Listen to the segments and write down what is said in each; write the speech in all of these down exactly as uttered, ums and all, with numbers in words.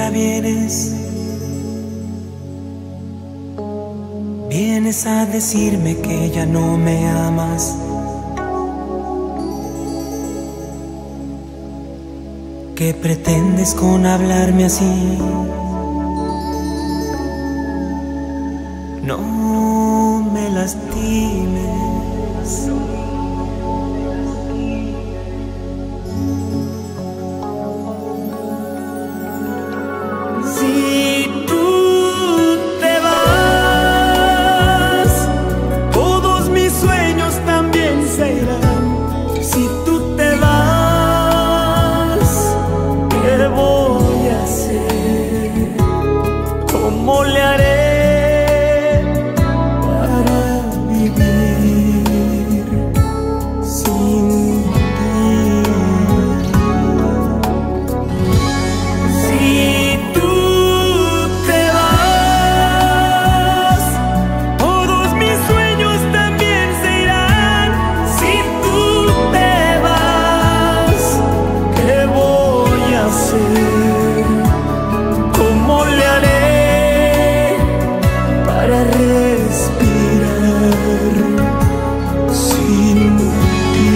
ya vienes, vienes a decirme que ya no me amas. ¿Qué pretendes con hablarme así? No me lastimes. ¿Cómo le haré para vivir sin ti? Si tú te vas, todos mis sueños también se irán. Si tú te vas, ¿qué voy a hacer? ¿Cómo le haré para respirar sin ti?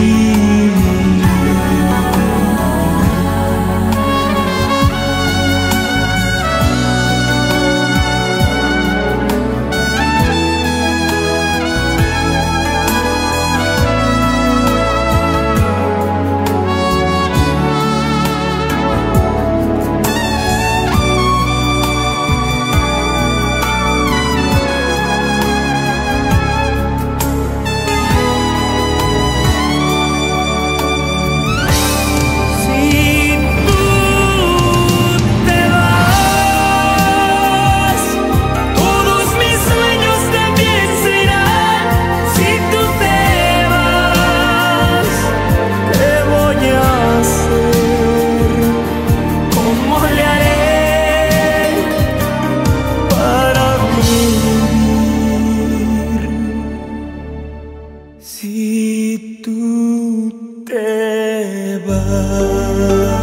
Si tú te vas.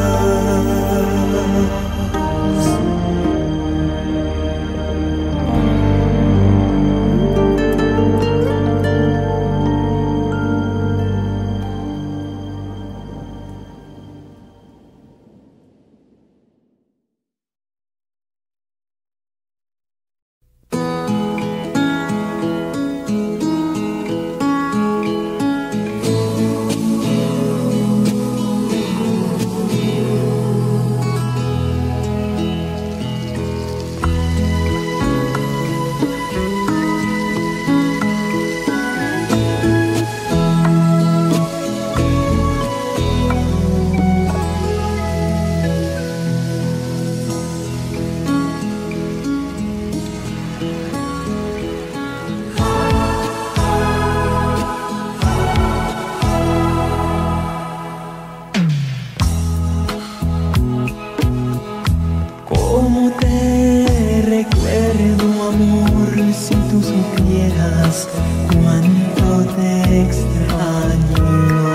¿Cómo te recuerdo, amor, si tú supieras cuánto te extraño?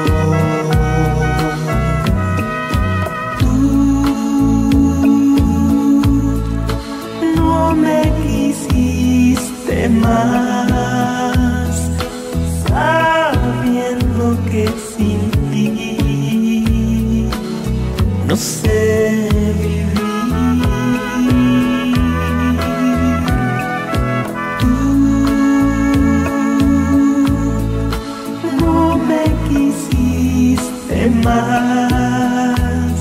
Tú no me quisiste más, sabiendo que sin ti no sé vivir. Más,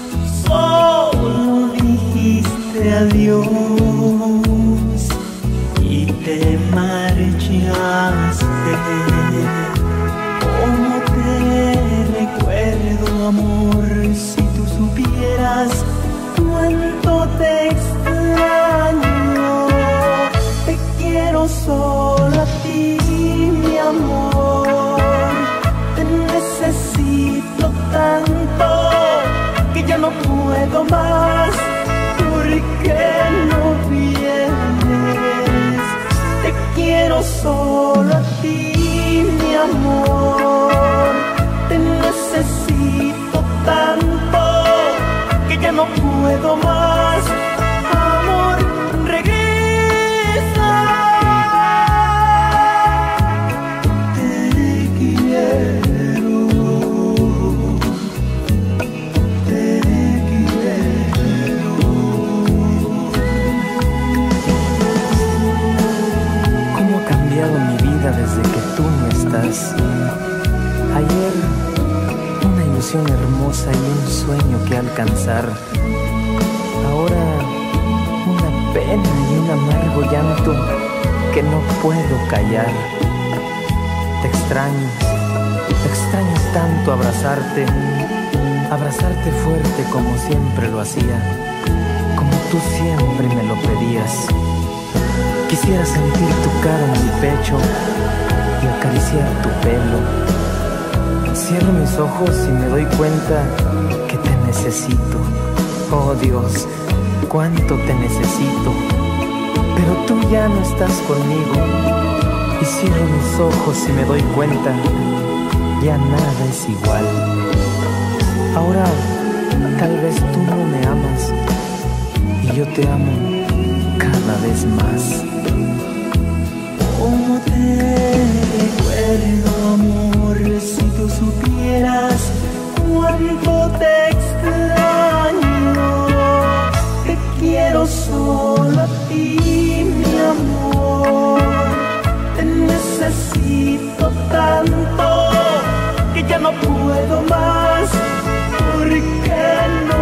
solo dijiste adiós y te marchaste. ¿Cómo te recuerdo, amor, si tú supieras cuánto te extraño? Te quiero solo a ti, mi amor, te necesito tanto que ya no puedo más, porque no ilusión hermosa y un sueño que alcanzar. Ahora una pena y un amargo llanto que no puedo callar. Te extraño, te extraño tanto abrazarte, abrazarte fuerte como siempre lo hacía, como tú siempre me lo pedías. Quisiera sentir tu cara en mi pecho y acariciar tu pelo. Cierro mis ojos y me doy cuenta que te necesito. Oh Dios, cuánto te necesito. Pero tú ya no estás conmigo. Y cierro mis ojos y me doy cuenta, ya nada es igual. Ahora tal vez tú no me amas y yo te amo cada vez más. ¿Cómo te recuerdo, amor? Si tú supieras cuánto te extraño. Te quiero solo a ti, mi amor. Te necesito tanto que ya no puedo más. ¿Por qué no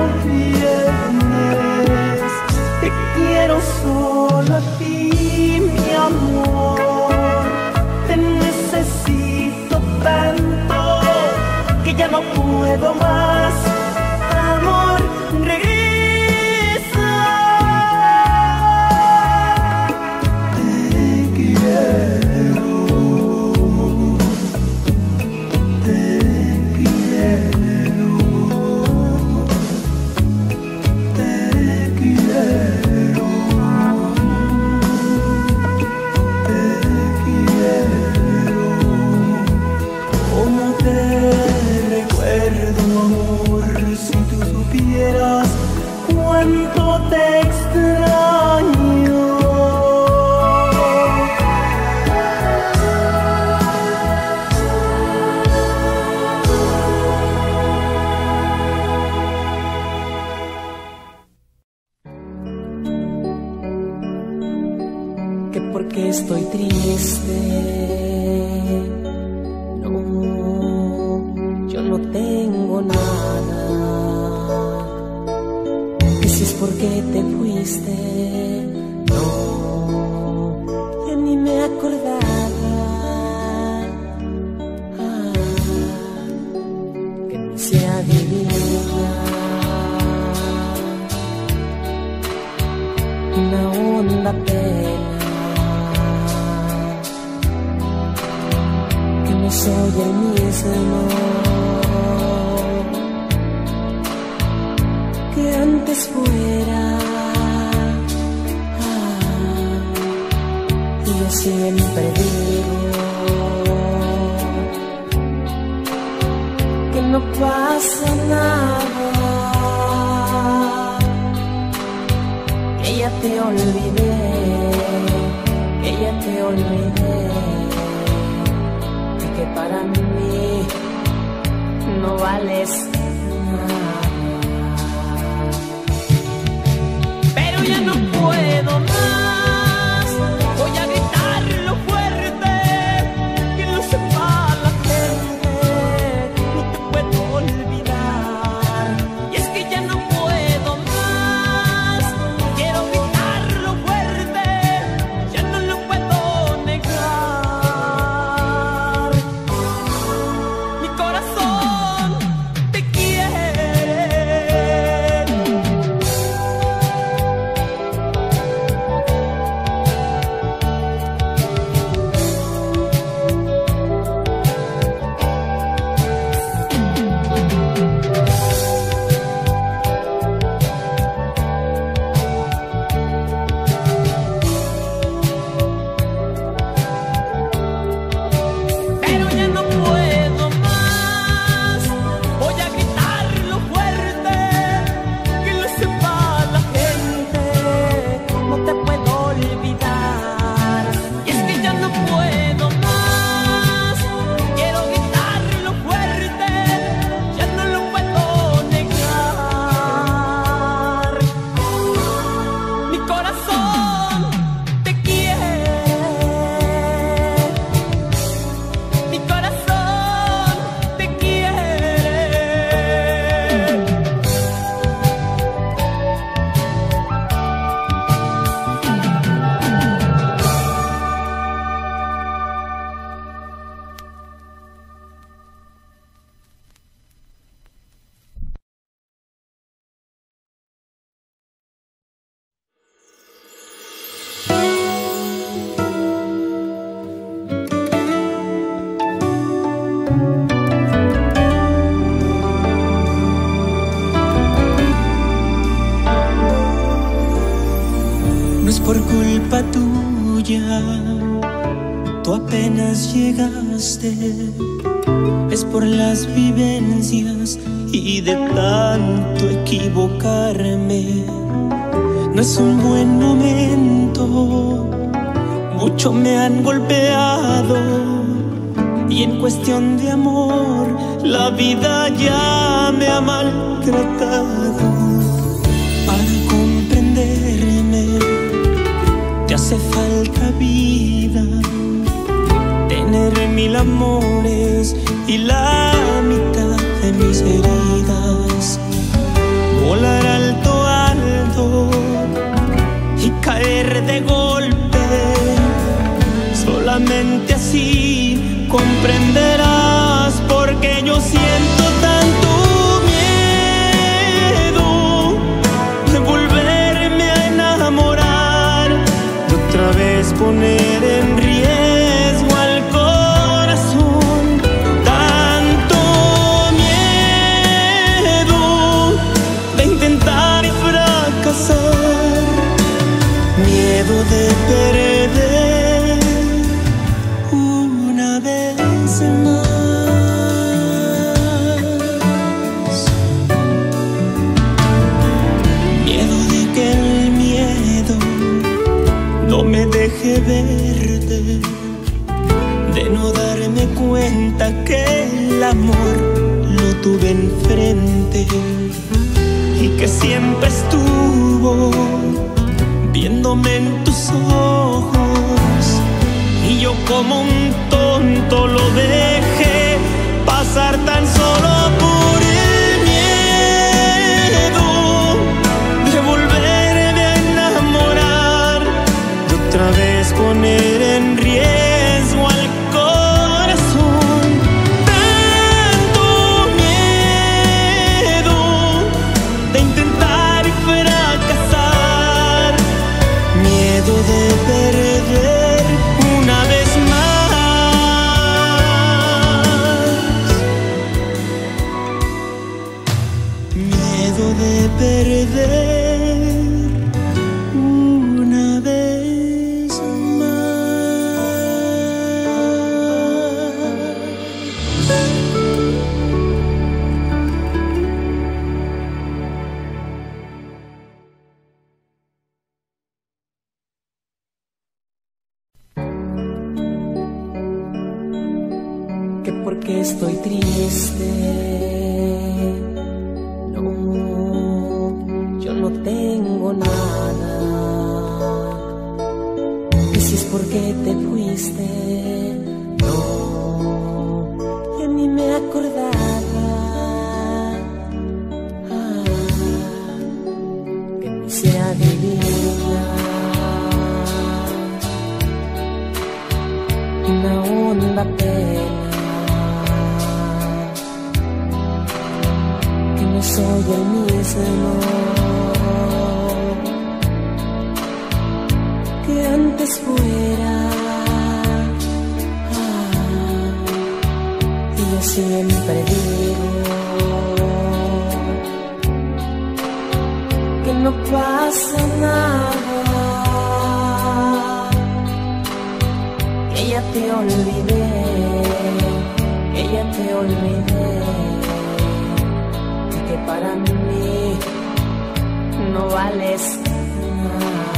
vienes? Te quiero solo a ti, mi amor. Te necesito tanto que ya no puedo más. Amor, regresa. Te quiero, te quiero, te quiero. ¿Cómo te recuerdo, amor? Si tú supieras cuánto te extraño. Que porque estoy triste. Yo no tengo nada, que si es porque te fuiste, no, ya ni me acordaba, ah, que me se adivina una honda pena, que no soy el mismo que antes fuera, ah, y yo siempre digo que no pasa nada, que ya te olvidé, que ya te olvidé, y que para mí no vales nada. Ya no puedo más, voy a gritarlo fuerte, que lo sepa la gente, no te puedo olvidar. Y es que ya no puedo más, quiero gritarlo fuerte, ya no lo puedo negar. Mi corazón te quiere. tú apenas llegaste. Es por las vivencias y de tanto equivocarme. No es un buen momento, mucho me han golpeado, y en cuestión de amor la vida ya me ha maltratado. Para comprenderme te hace falta vida, tener mil amores y la mitad de mis heridas. Volar alto, alto y caer de golpe. Solamente así comprenderás por qué yo siento tanto miedo de volverme a enamorar, de otra vez poner en riesgo al corazón. Tanto miedo de intentar y fracasar, miedo de perder una vez más. Miedo de que el miedo no me deje verte, de no darme cuenta que el amor lo tuve enfrente y que siempre estuvo viéndome en tus ojos, y yo como un tonto lo dejé pasar tan solo por el miedo de volverme a enamorar, de otra vez poner en riesgo al corazón. Tanto miedo de intentar y fracasar, miedo de perder una vez más, miedo de perder una vez Que porque estoy triste, no, yo no tengo nada. Y si es porque te fuiste, no, ya ni me acordaba. Ah, que me hiciera divina una honda pena, que no soy el mismo que antes fuera. Ah, y yo siempre digo que no pasa nada, que ya te olvidé, que ya te olvidé, y que para mí no vales nada.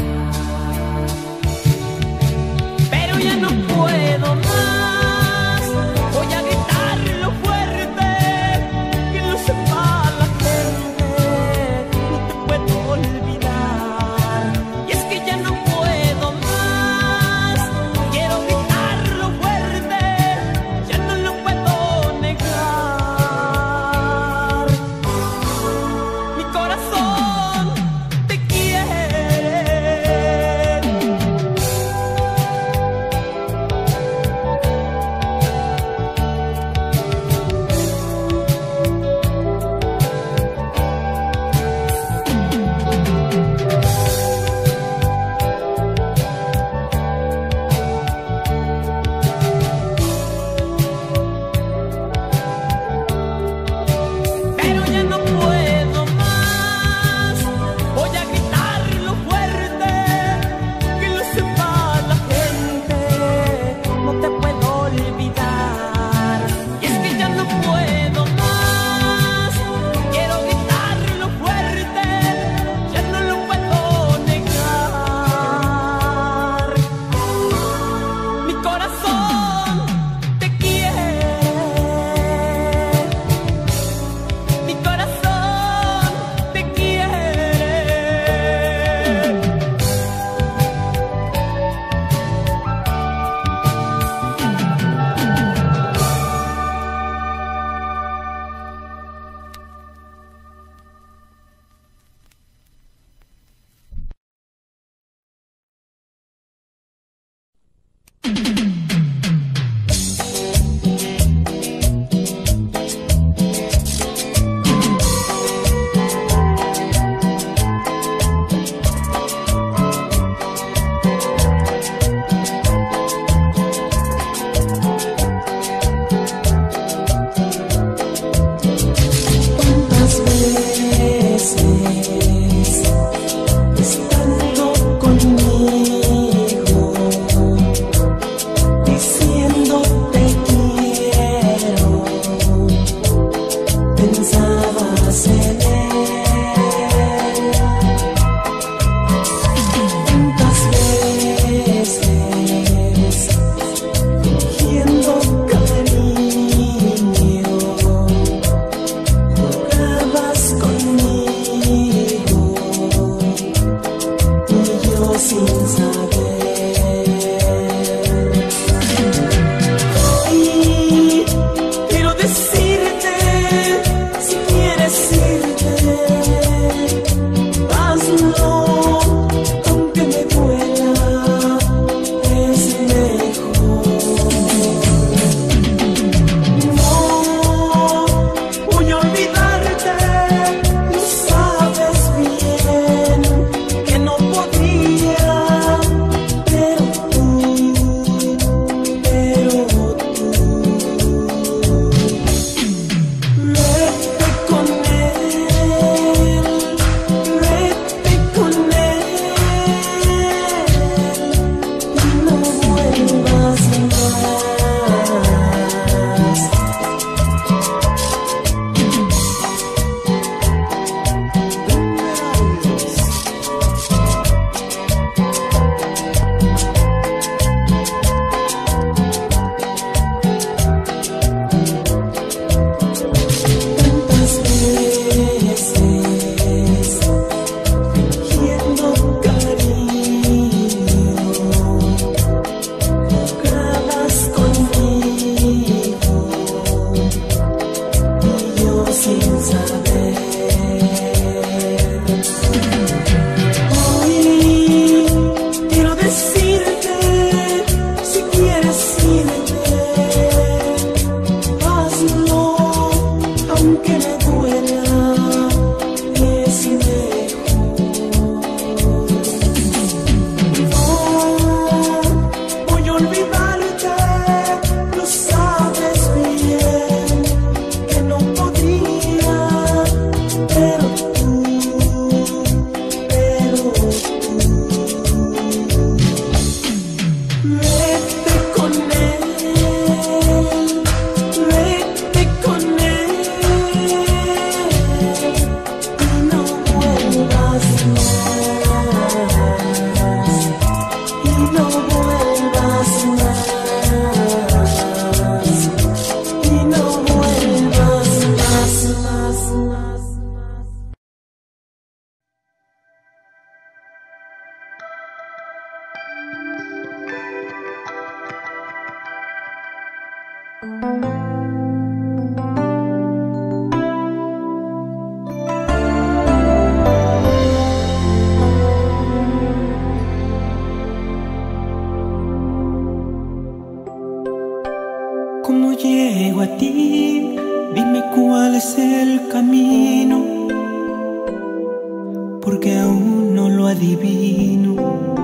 Pero ya no puedo más, voy a gritarlo fuerte, que lo sepa la gente, no te puedo olvidar. Y es que ya no puedo más, quiero gritarlo fuerte, ya no lo puedo negar. Mi corazón te aunque me duela, es mejor. No voy a olvidarte, lo sabes bien, que no podría, pero tú, pero tú. Vete con él, vete con él y no vuelvas más, y no vuelvas más, y no vuelvas más, más, más. ¿Cómo llego a ti? Dime cuál es el camino, porque aún no lo adivino.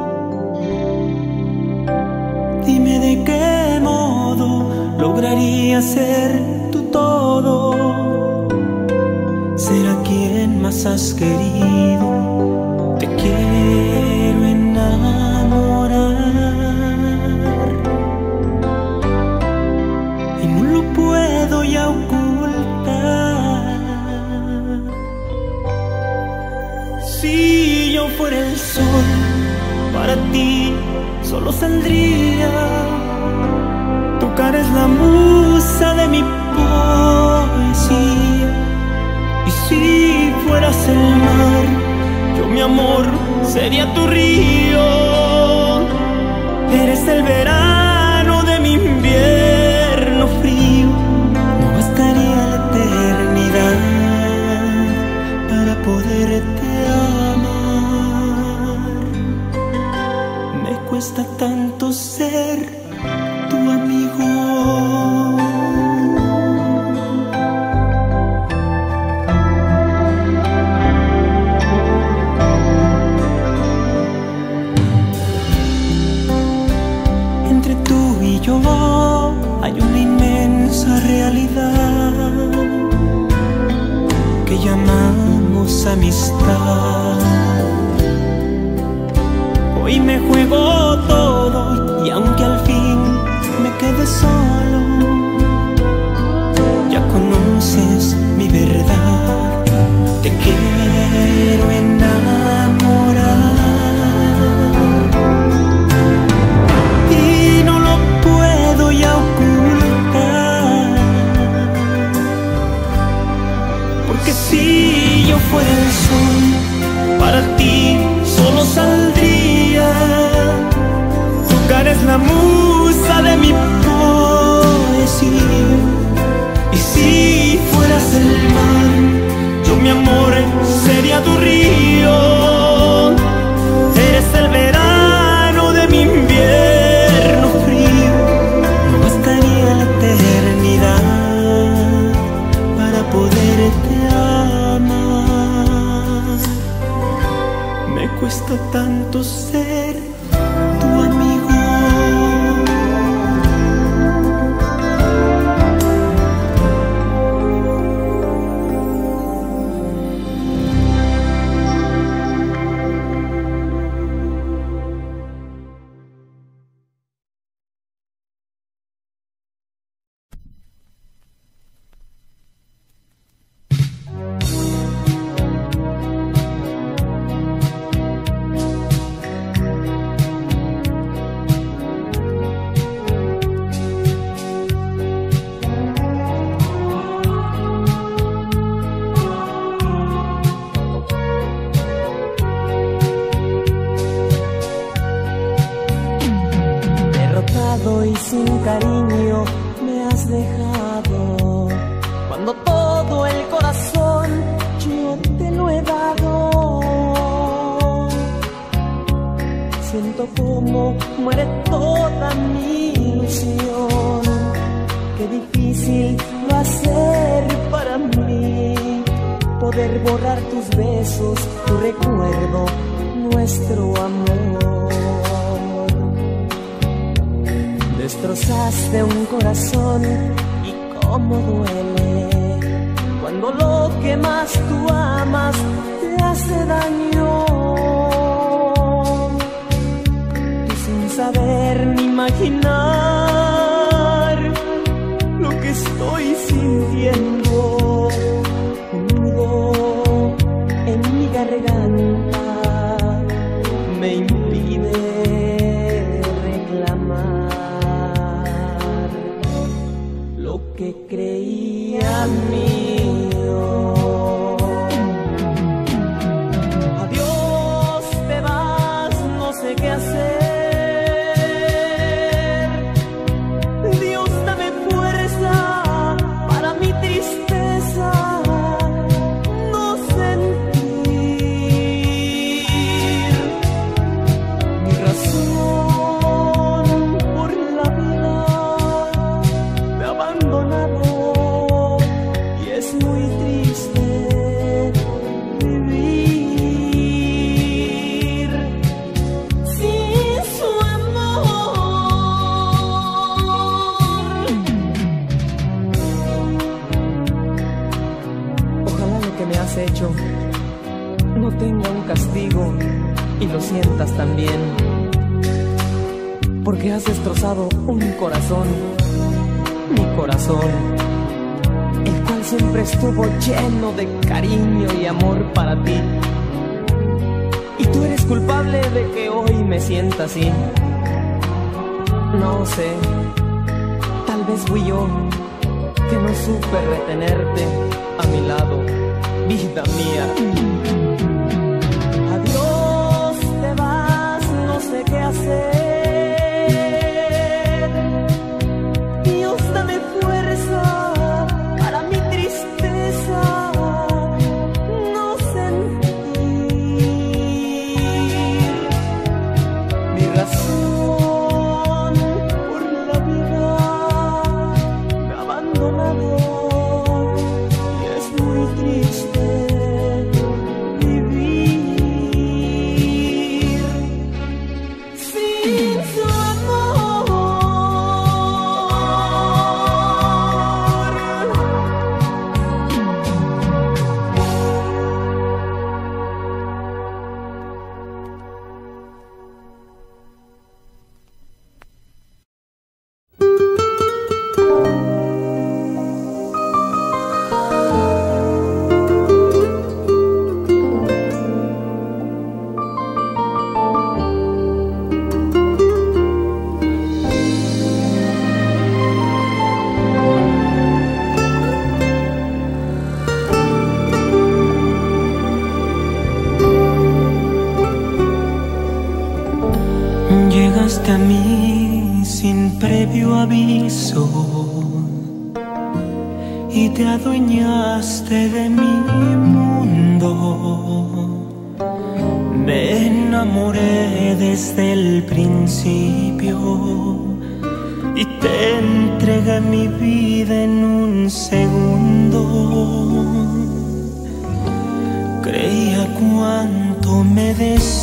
Dime de qué modo lograría ser tu todo, ser a quien más has querido. Te quiero enamorar y no lo puedo ya ocultar. Si yo fuera el sol, para ti solo saldría. Tu cara es la musa de mi poesía. Y si fueras el mar, yo mi amor sería tu río. Eres el verano de mi invierno frío. No bastaría la eternidad para poderte amar. Me cuesta tanto ser tu amigo. Entre tú y yo hay una inmensa realidad que llamamos amistad. Hoy me juego todo y aunque al fin me quede solo, ya conoces mi verdad. Te quiero enamorar y no lo puedo ya ocultar, porque si yo fuera el sol, para ti solo saldría. Tu cara es la musa de mi poesía. Y si fueras el mar, yo mi amor sería tu río. Eres el verano de mi invierno frío. No bastaría la eternidad para poderte amar. Me cuesta tanto ser tu amigo. Y sin cariño me has dejado, cuando todo el corazón yo te lo he dado. Siento como muere toda mi ilusión. Qué difícil va a ser para mí poder borrar tus besos, tu recuerdo, nuestro amor. Destrozaste un corazón y cómo duele cuando lo que más tú amas te hace daño. Tú sin saber ni imaginar lo que estoy sintiendo, un nudo en mi garganta me impide reclamar lo que creía mío. Adiós, te vas, no sé qué hacer. Dios, dame fuerza para mi tristeza no sentir. Mi razón por la vida me ha abandonado y es muy triste vivir sin su amor. Ojalá lo que me has hecho no tenga un castigo y lo sientas también, porque has destrozado un corazón, mi corazón, el cual siempre estuvo lleno de cariño y amor para ti. Y tú eres culpable de que hoy me sienta así. No sé, tal vez fui yo que no supe retenerte a mi lado, vida mía. Adiós, te vas, no sé qué hacer. Dios, dame fuerza para mi tristeza no sentir. Mi razón por la vida me ha abandonado y es muy triste vivir sin su amor. Llegaste a mí sin previo aviso y te adueñaste de mi mundo. Me enamoré desde el principio y te entregué mi vida en un segundo. Creía cuánto me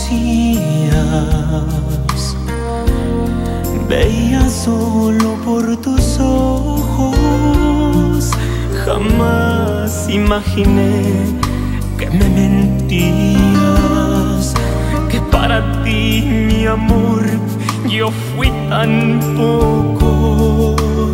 decías, veía solo por tus ojos. Jamás imaginé que me mentías, que para ti mi amor yo fui tan poco.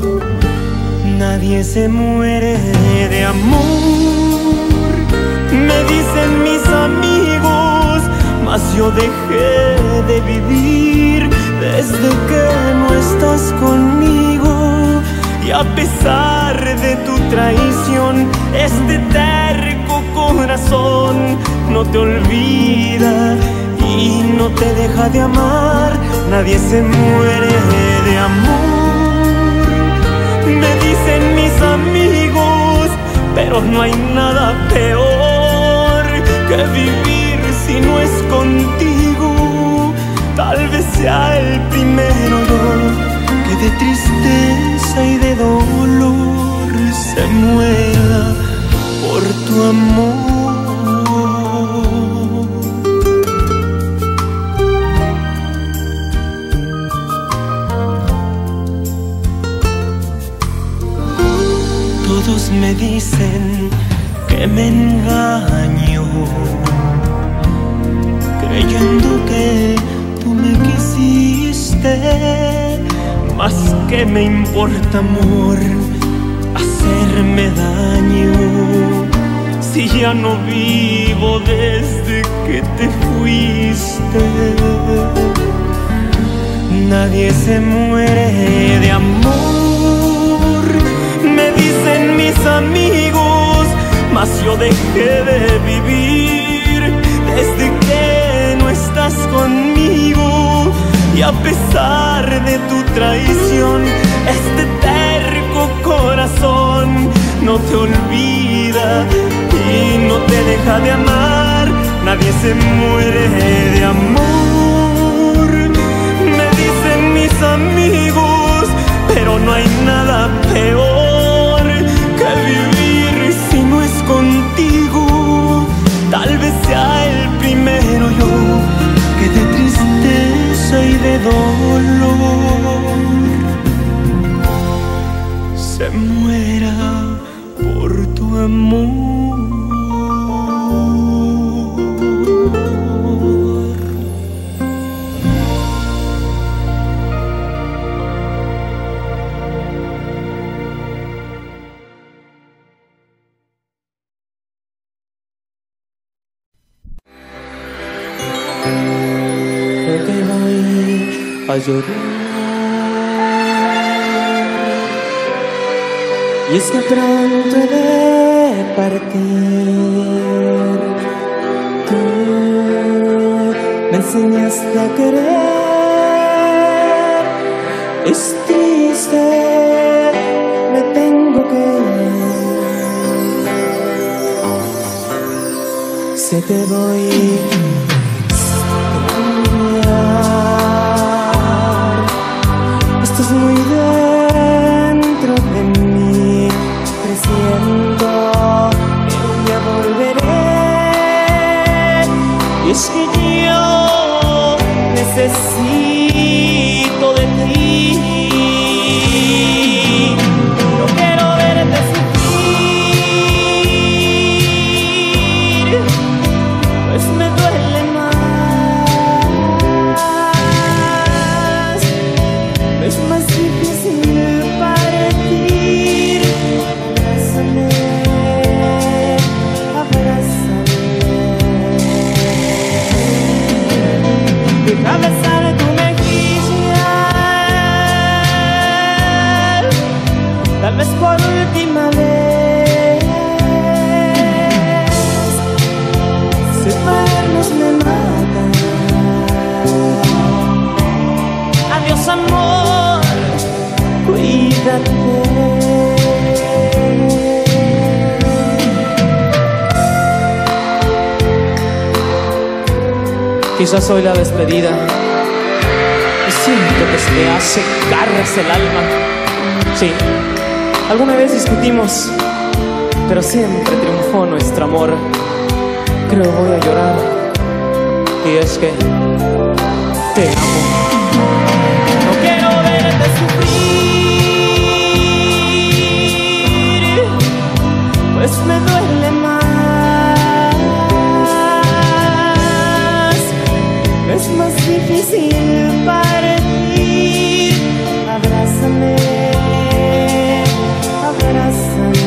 Nadie se muere de amor, me dicen mis amigos, mas yo dejé de vivir desde que no estás conmigo. Y a pesar de tu traición, este terco corazón no te olvida y no te deja de amar. Nadie se muere de amor, me dicen mis amigos, pero no hay nada peor que vivir si no es contigo. Tal vez sea el primero que de tristeza y de dolor se muera por tu amor. me dicen que me engaño, creyendo que tú me quisiste. Más que me importa, amor, hacerme daño, si ya no vivo desde que te fuiste. Nadie se muere de amor, me dicen mis amigos, mas yo dejé de vivir desde que no estás conmigo. Y a pesar de tu traición, este terco corazón no te olvida y no te deja de amar. Nadie se muere de amor, me dicen mis amigos, pero no hay nada peor que vivir si no es contigo. Tal vez sea el primero yo que de tristeza y de dolor se muera por tu amor. A llorar. Y es que pronto he de partir. Tú me enseñaste a querer. Es triste, me tengo que ir. Se te voy. Estás muy dentro de mí, presiento que un día volveré. Y es que yo necesito de ti. No quiero verte sufrir, pues me duele más. Es más difícil partir. Abrázame, abrázame. Deja besar tu mejilla, tal vez por última vez. Separarnos me mata. Adiós, amor, cuídate. Quizás soy la despedida y siento que se te hace garras el alma. Sí, alguna vez discutimos, pero siempre triunfó nuestro amor. Creo voy a llorar, y es que te amo. No quiero verte sufrir, pues me duele más. Es más difícil partir. Abrázame, abrázame.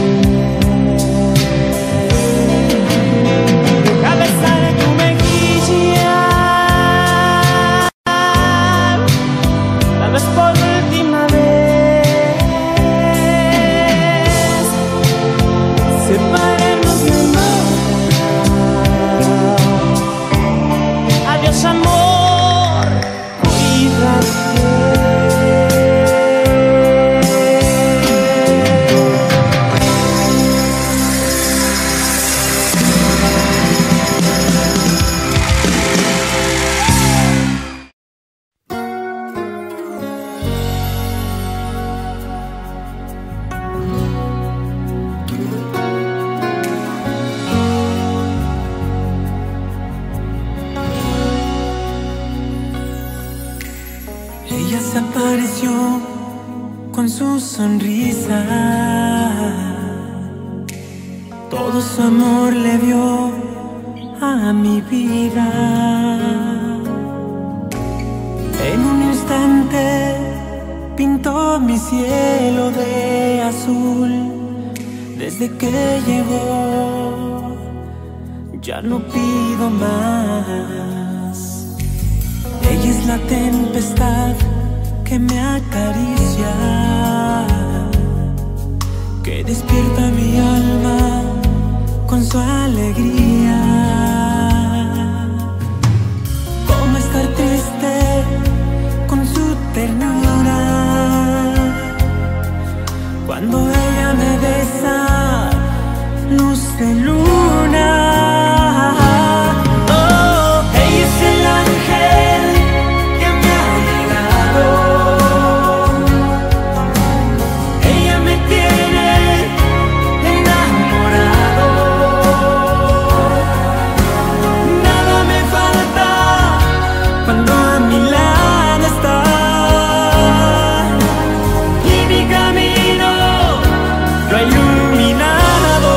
Deja besar tu mejilla, tal vez por última vez. Separarnos de nada. Adiós, amor, cuídate. Ella se apareció con su sonrisa Todo su amor le dio a mi vida. En un instante pintó mi cielo de azul. Desde que llegó ya no pido más. Ella es la tempestad que me acaricia, que despierta mi alma con su alegría. ¿Cómo estar triste con su ternura? Cuando ella me besa, luz de luna. Oh, ella es el ángel que me ha llegado. Ella me tiene enamorado. Nada me falta cuando a mi lado está. Y mi camino lo ha iluminado.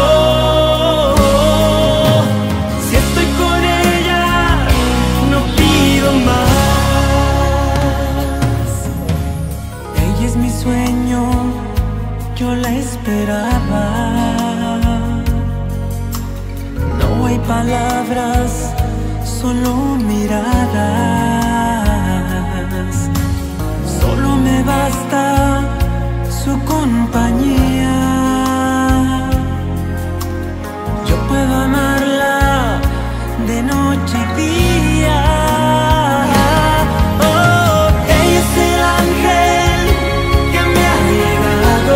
Si estoy con ella, no pido más. Ella es mi sueño, yo la esperaba. No hay palabras, solo miradas. Solo me basta su compañía. Yo puedo amarla de noche y día. Oh, ella es el ángel que me ha llegado.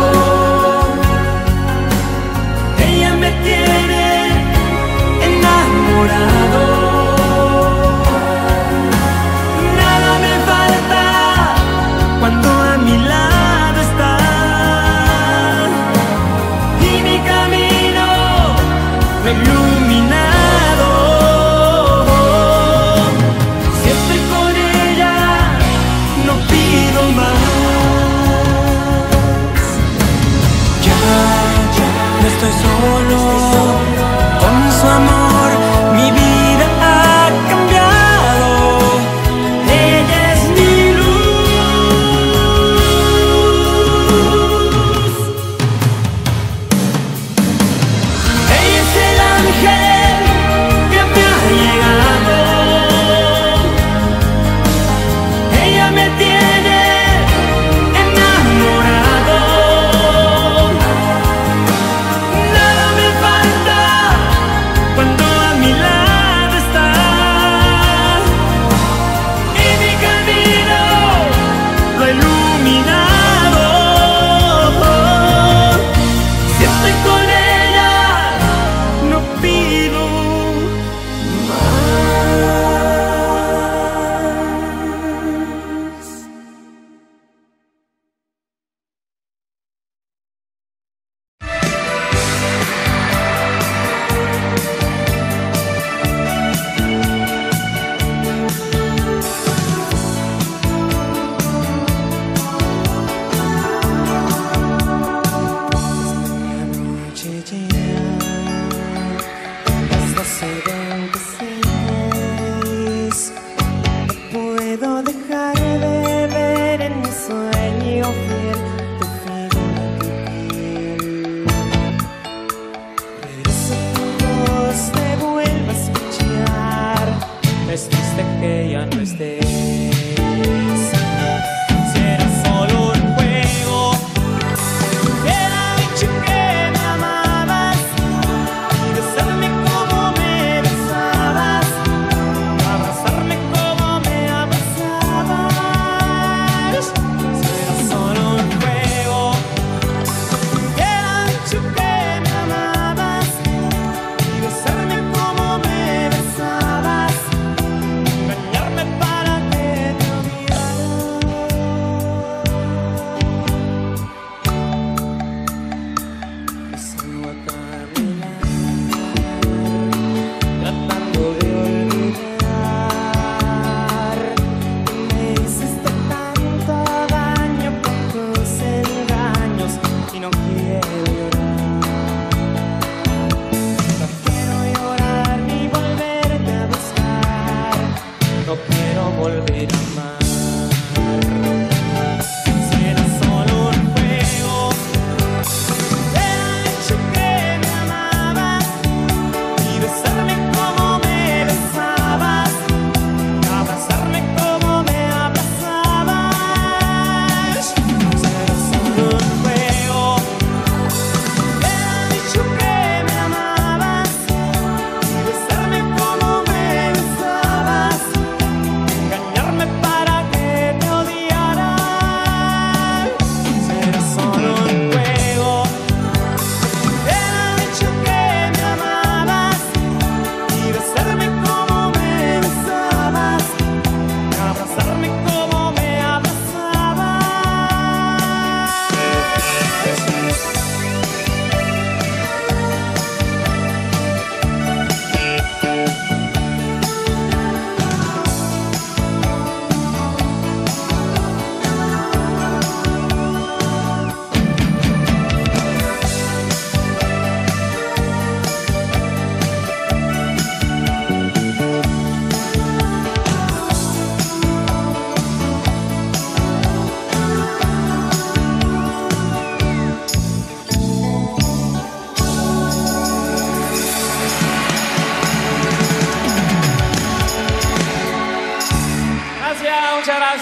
Ella me tiene enamorado. Nada me falta cuando a mi lado está. Y mi camino lo ha iluminado. Si estoy con ella, no pido más. Ya, ya no estoy solo. Con su amor mi vida ha cambiado. Ella es mi luz. Ella es el ángel que me ha llegado. Ella me tiene enamorado. Nada me falta cuando a mi lado está. Y mi camino lo ha iluminado. Si estoy con ella, no pido más. Noche llega, las doce veintiséis. No puedo dejar de ver en mi sueño fiel tu figura, tu piel. Regresa tu voz, te vuelvo a escuchar. Es triste que ya no estés. Si era solo un juego, era dicho que me amabas y besarme como me besabas.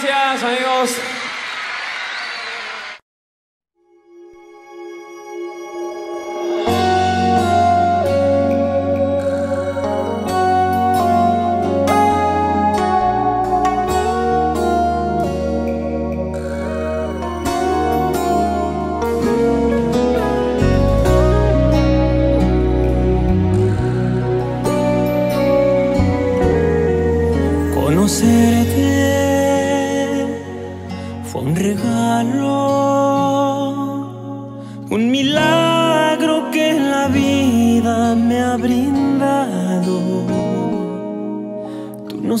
gracias, amigos. Conocerte fue un regalo, un milagro que la vida me ha brindado. Tú no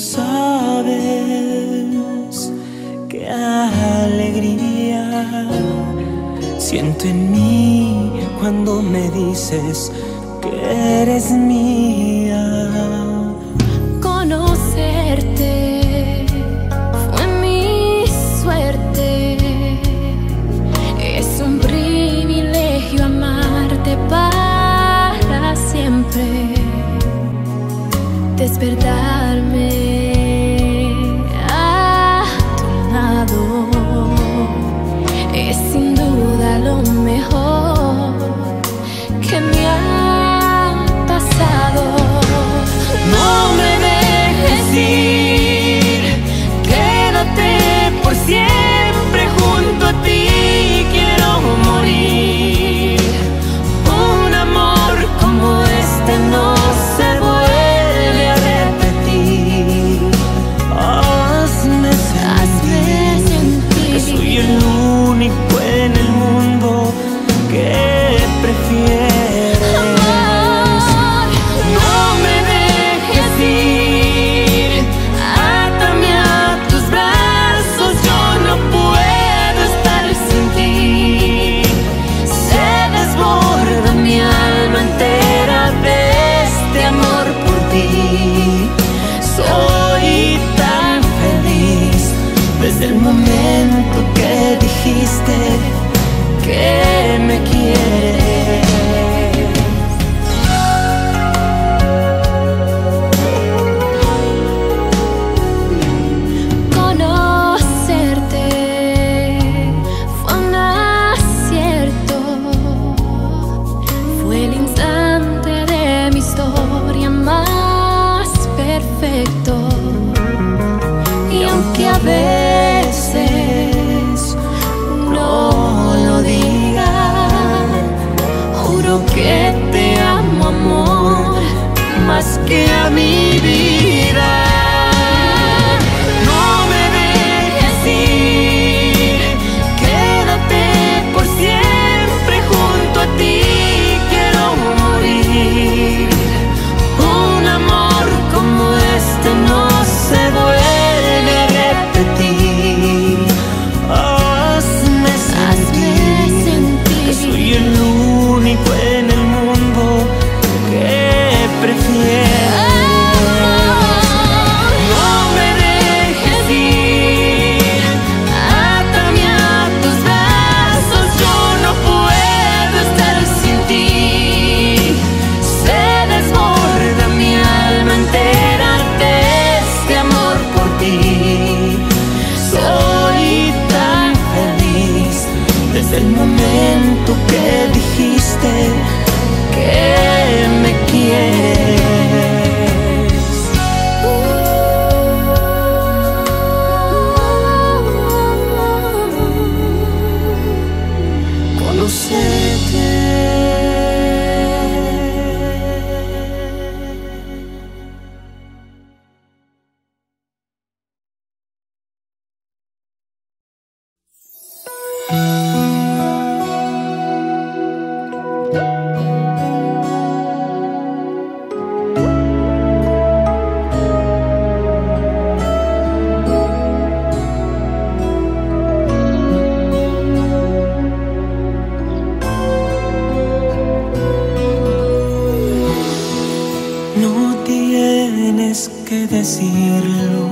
sabes qué alegría siento en mí cuando me dices que eres mía. Conocerte fue mi suerte, es un privilegio amarte para siempre, despertarme a tu lado, es sin duda lo mejor que me ha pasado. No me dejes ir, quédate por siempre junto a ti, quiero morir. Un amor como este no se vuelve a repetir. Hazme sentir que soy el único en el mundo que prefieres. Soy tan feliz desde el momento que dijiste que me quieres. Conocerte fue un acierto, fue el instante de mi historia más perfecto. Y aunque a veces no lo diga, juro que te amo, amor, más que a mi vida. No me dejes ir, quédate por siempre junto a ti, quiero morir. Un amor como este no se vuelve a repetir. Hazme sentir que soy el único en el mundo que prefieres. No me dejes ir, átame a tus brazos, yo no puedo estar sin ti. Se desborda mi alma entera de este amor por ti. Soy tan feliz desde el momento que dijiste que me quieres. Conocerte. No tienes que decirlo,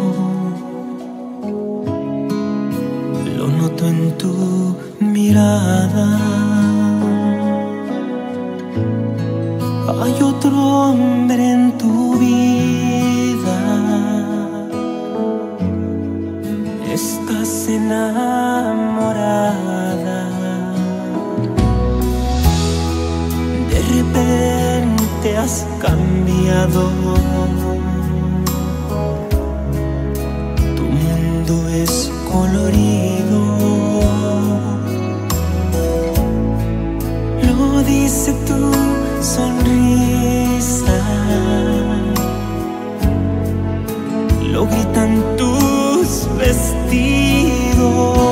lo noto en tu mirada. Hay otro hombre en tu vida, has cambiado. Tu mundo es colorido, lo dice tu sonrisa, lo gritan tus vestidos.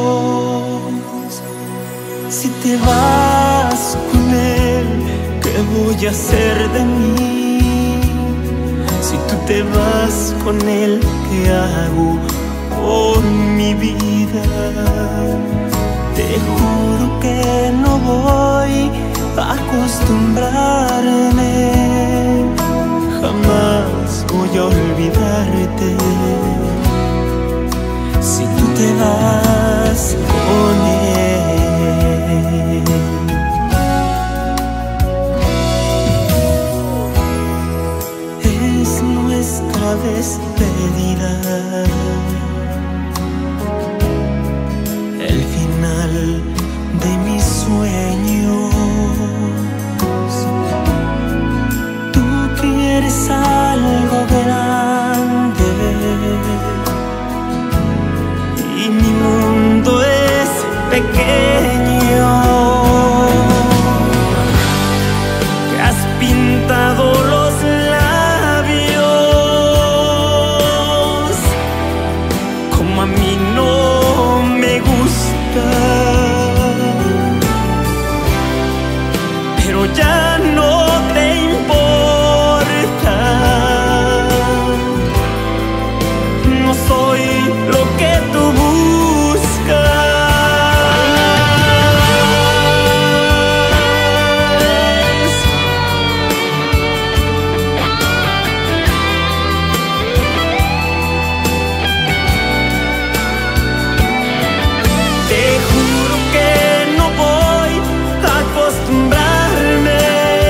Si te vas con él, ¿qué voy a hacer de mí? Si tú te vas con él, ¿qué hago con mi vida? Te juro que no voy a acostumbrarme, jamás voy a olvidarte. Si tú te vas con él, es nuestra despedida, el final de mis sueños. Tú quieres algo grande y mi mundo es pequeño. Te has pintado los labios como a mí no me gusta, pero ya no te importa. No soy lo que tú buscas. Te juro que no voy a acostumbrarme,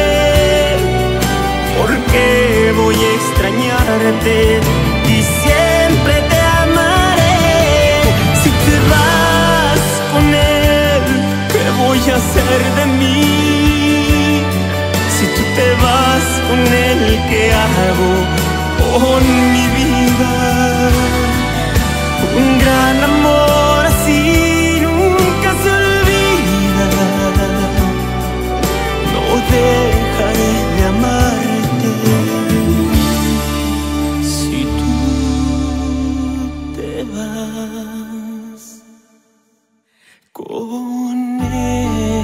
porque voy a extrañarte y siempre te amaré. Si te vas con él, ¿qué voy a hacer de mí? Si tú te vas con él, ¿qué hago con mi vida? Un gran amor así nunca se olvida. No dejaré de amarte si tú te vas con él.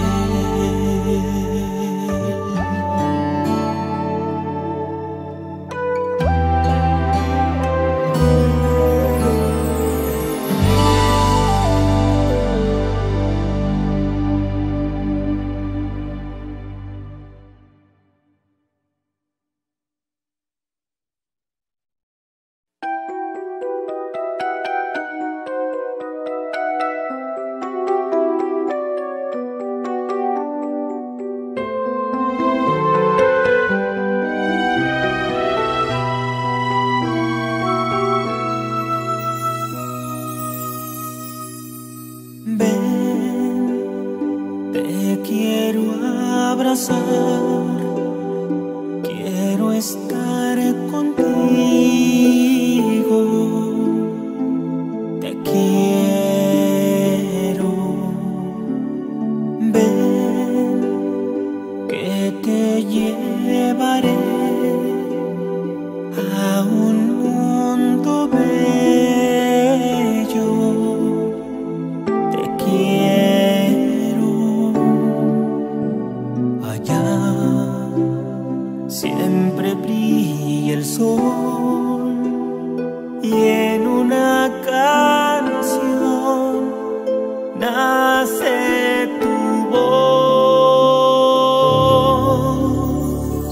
Ven, te quiero abrazar, quiero estar contigo, te quiero. Ven, que te llevaré a un mundo bello. Quiero allá, siempre brilla el sol y en una canción nace tu voz.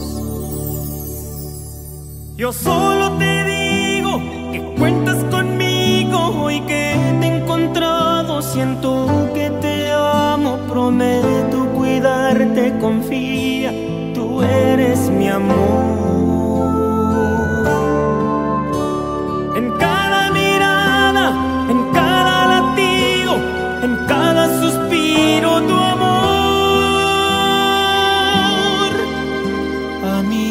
Yo solo te digo que cuentas conmigo y que te he encontrado. Siento que te amo, prometo cuidarte, confía, tú eres mi amor. En cada mirada, en cada latido, en cada suspiro, tu amor a mí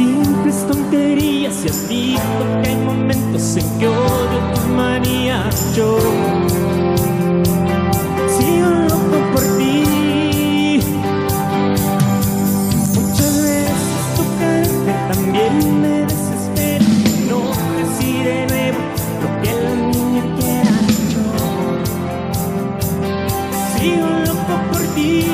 simples tonterías y admito que hay momentos en que odio tus manías. Yo sigo loco por ti. Muchas veces tu carácter también me desespera. No así de nuevo lo que la niña quiera. Yo sigo loco por ti.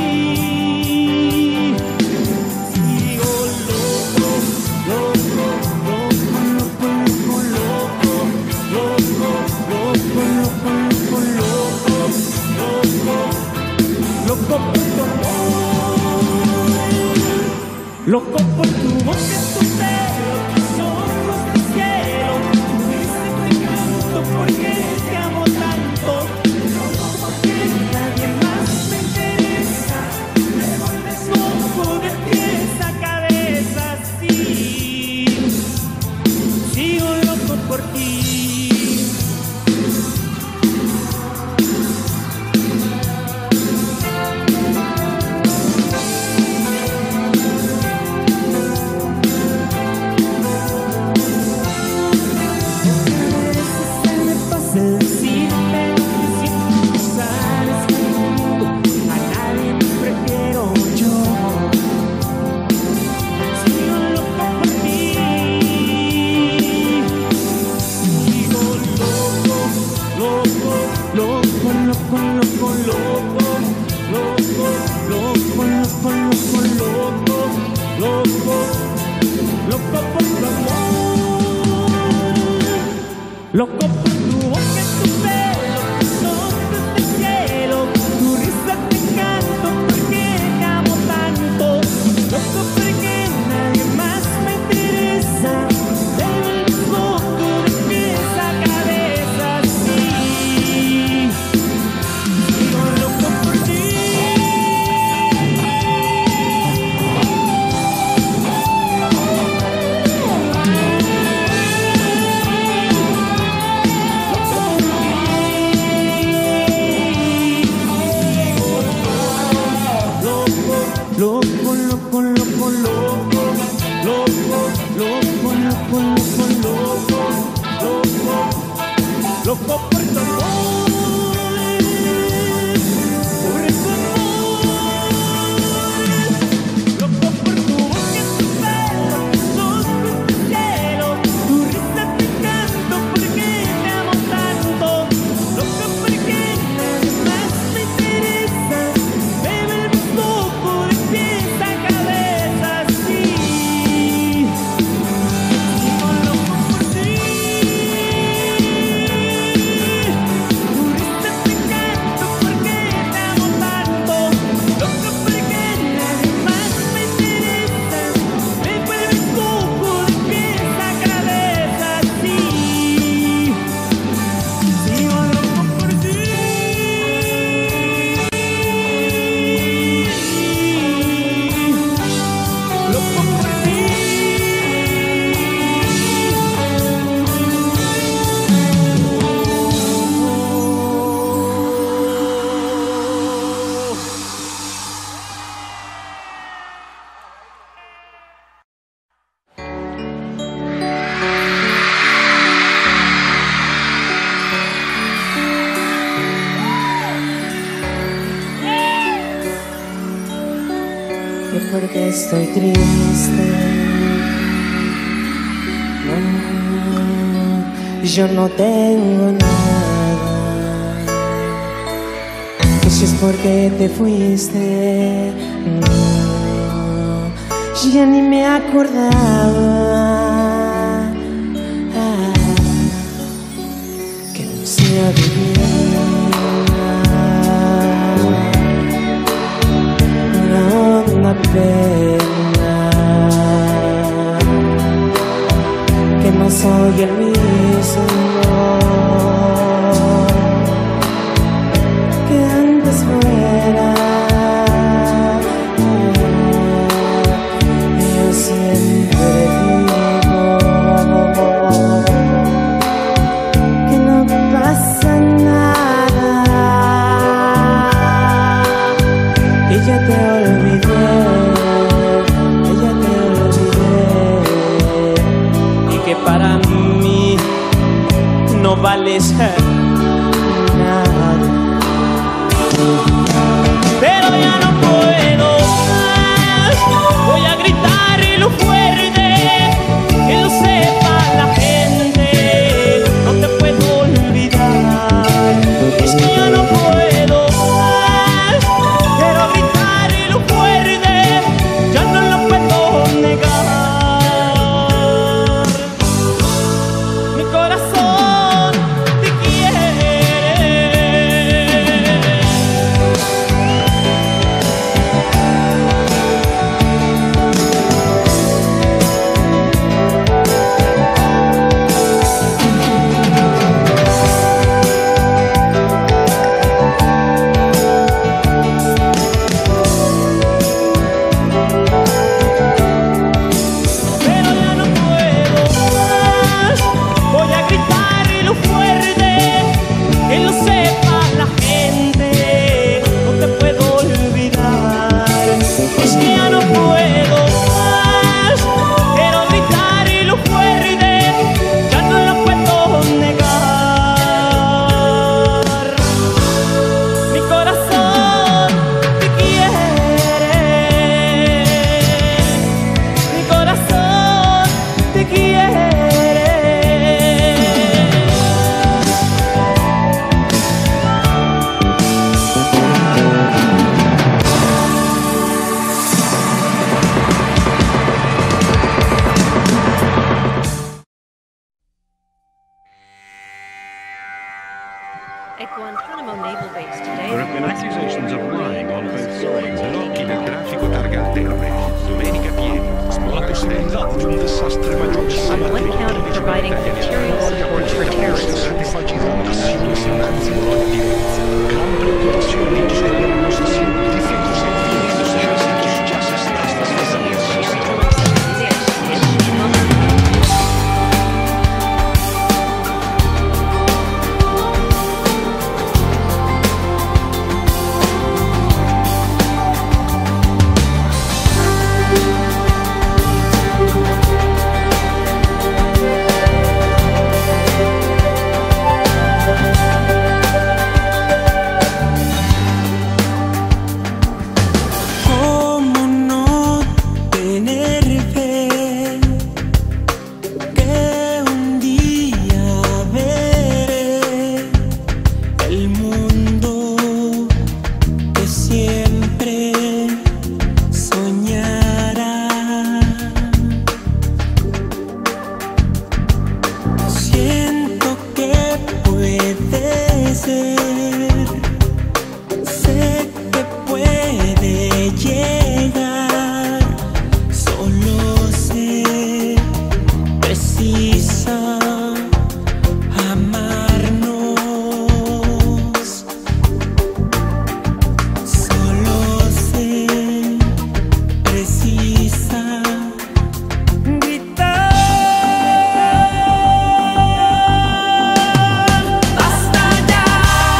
Loco por tu boca, tu pelo, tus ojos de cielo. Dice te canto porque te amo tanto. Loco porque nadie más me interesa. Me vuelves loco de pies a cabeza, sí. Sigo loco por ti. Loco por tu boca, tu pelo, tus ojos de cielo. Tu risa te canto porque te amo tanto. Loco porque nadie más me interesa. Te vuelves loco de pies a cabeza, sí. Sigo loco por ti. Loco, loco, loco, loco, loco, loco, loco, loco, loco, loco por tu amor, por tu amor, loco por tu boca, tu pelo, tus ojos de cielo, tu risa te canto porque te amo tanto, loco porque nadie más me interesa, me vuelves loco de pies a cabeza, sí. Sigo loco por ti. Tu risa te canto porque te amo tanto, loco porque nadie más me interesa, me vuelves loco de pies a cabeza, sí. Sigo loco por ti. Loco por ti. ¿Y por qué estoy triste? No, yo no tengo nada. Y si es porque te fuiste, no, ya ni me acordaba. Ah, que no sea vivir. Una pena que no soy el mismo que antes fuera. Yo siempre digo que no pasa nada, que ya te olvidé. culpables. Pero ya no puedo más. Voy a gritarlo fuerte, que lo sepa la gente. No te puedo olvidar. Es que ya no puedo más. Quiero gritarlo fuerte, ya no lo puedo negar. Mi corazón te quiere. Pero ya no puedo más. Voy a gritarlo fuerte, que lo sepa la gente. No te puedo olvidar. Es que ya no puedo más. Quiero gritarlo fuerte, ya no lo puedo negar. Mi corazón te quiere. Mi corazón te quiere. At Guantanamo Naval Base today, There have been accusations of lying on both sides. Blocchi del traffico targa altere. Domenica pieni. Scuolate stellate di un disastro maggiore. on one count of providing material support for terrorists. Gran preoccupazione di della situazione di difesa ¿Cómo no tener fe que un día veré el mundo que siempre soñará? Siento que puede ser, sé que puede llegar, solo sé, precisa amarnos. Solo sé, precisa gritar. Basta ya.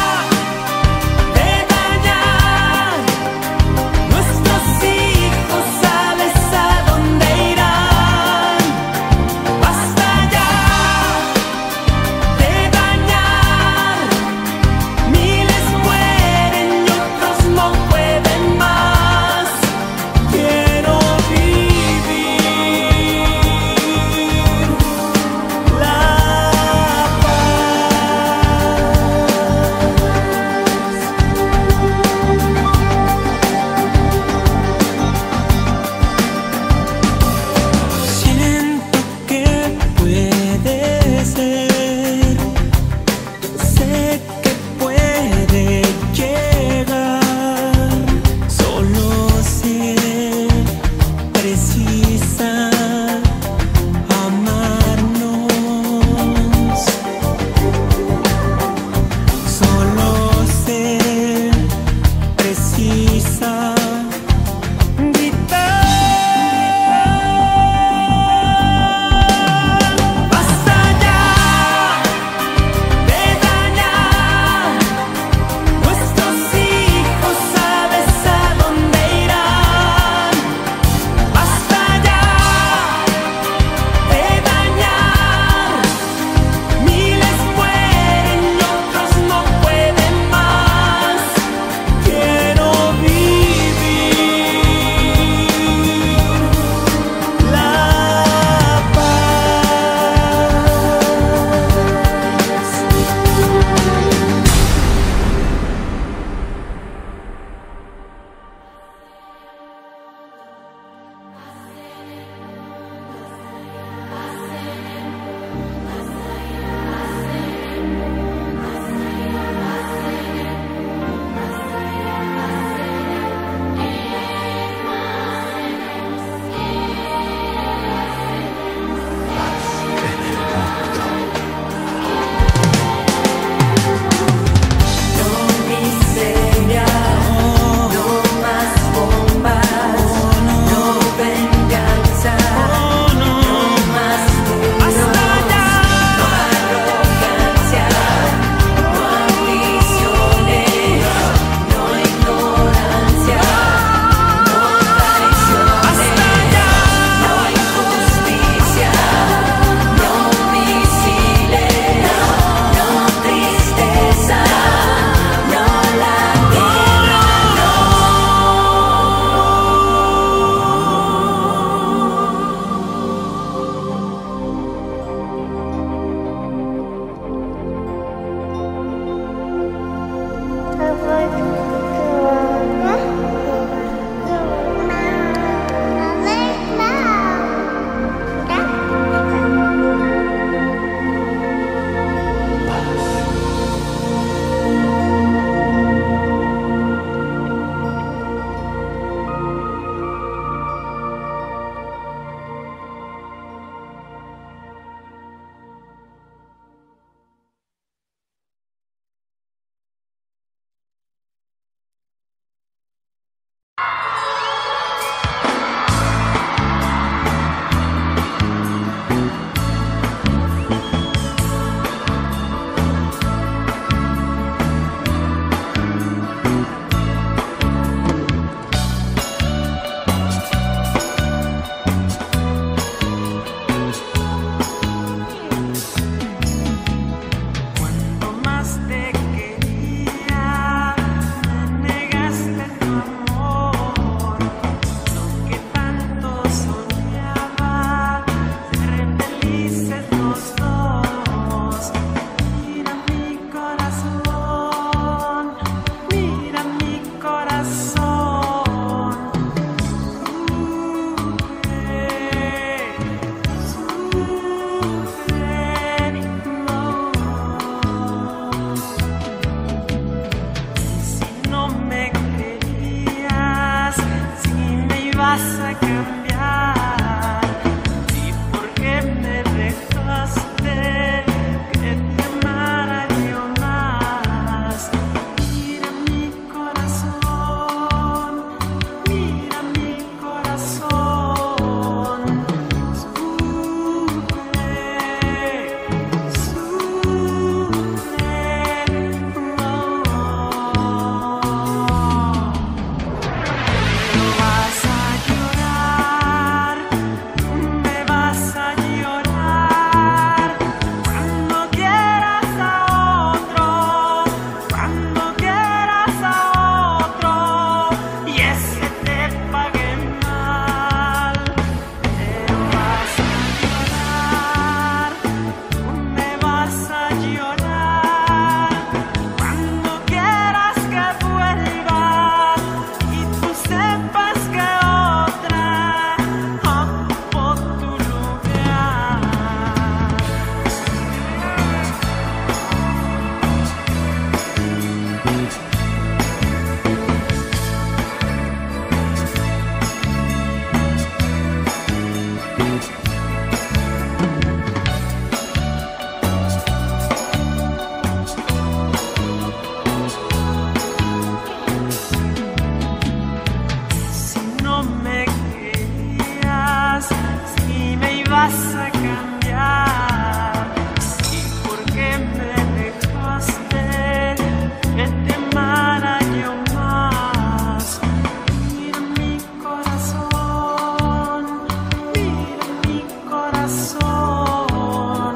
vas a cambiar. ¿Y por qué me dejaste que te amara yo más? Mira mi corazón, mira mi corazón.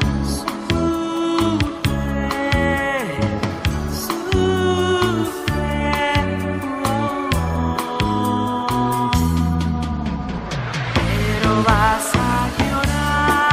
Sufre, sufre, oh. Pero vas a llorar.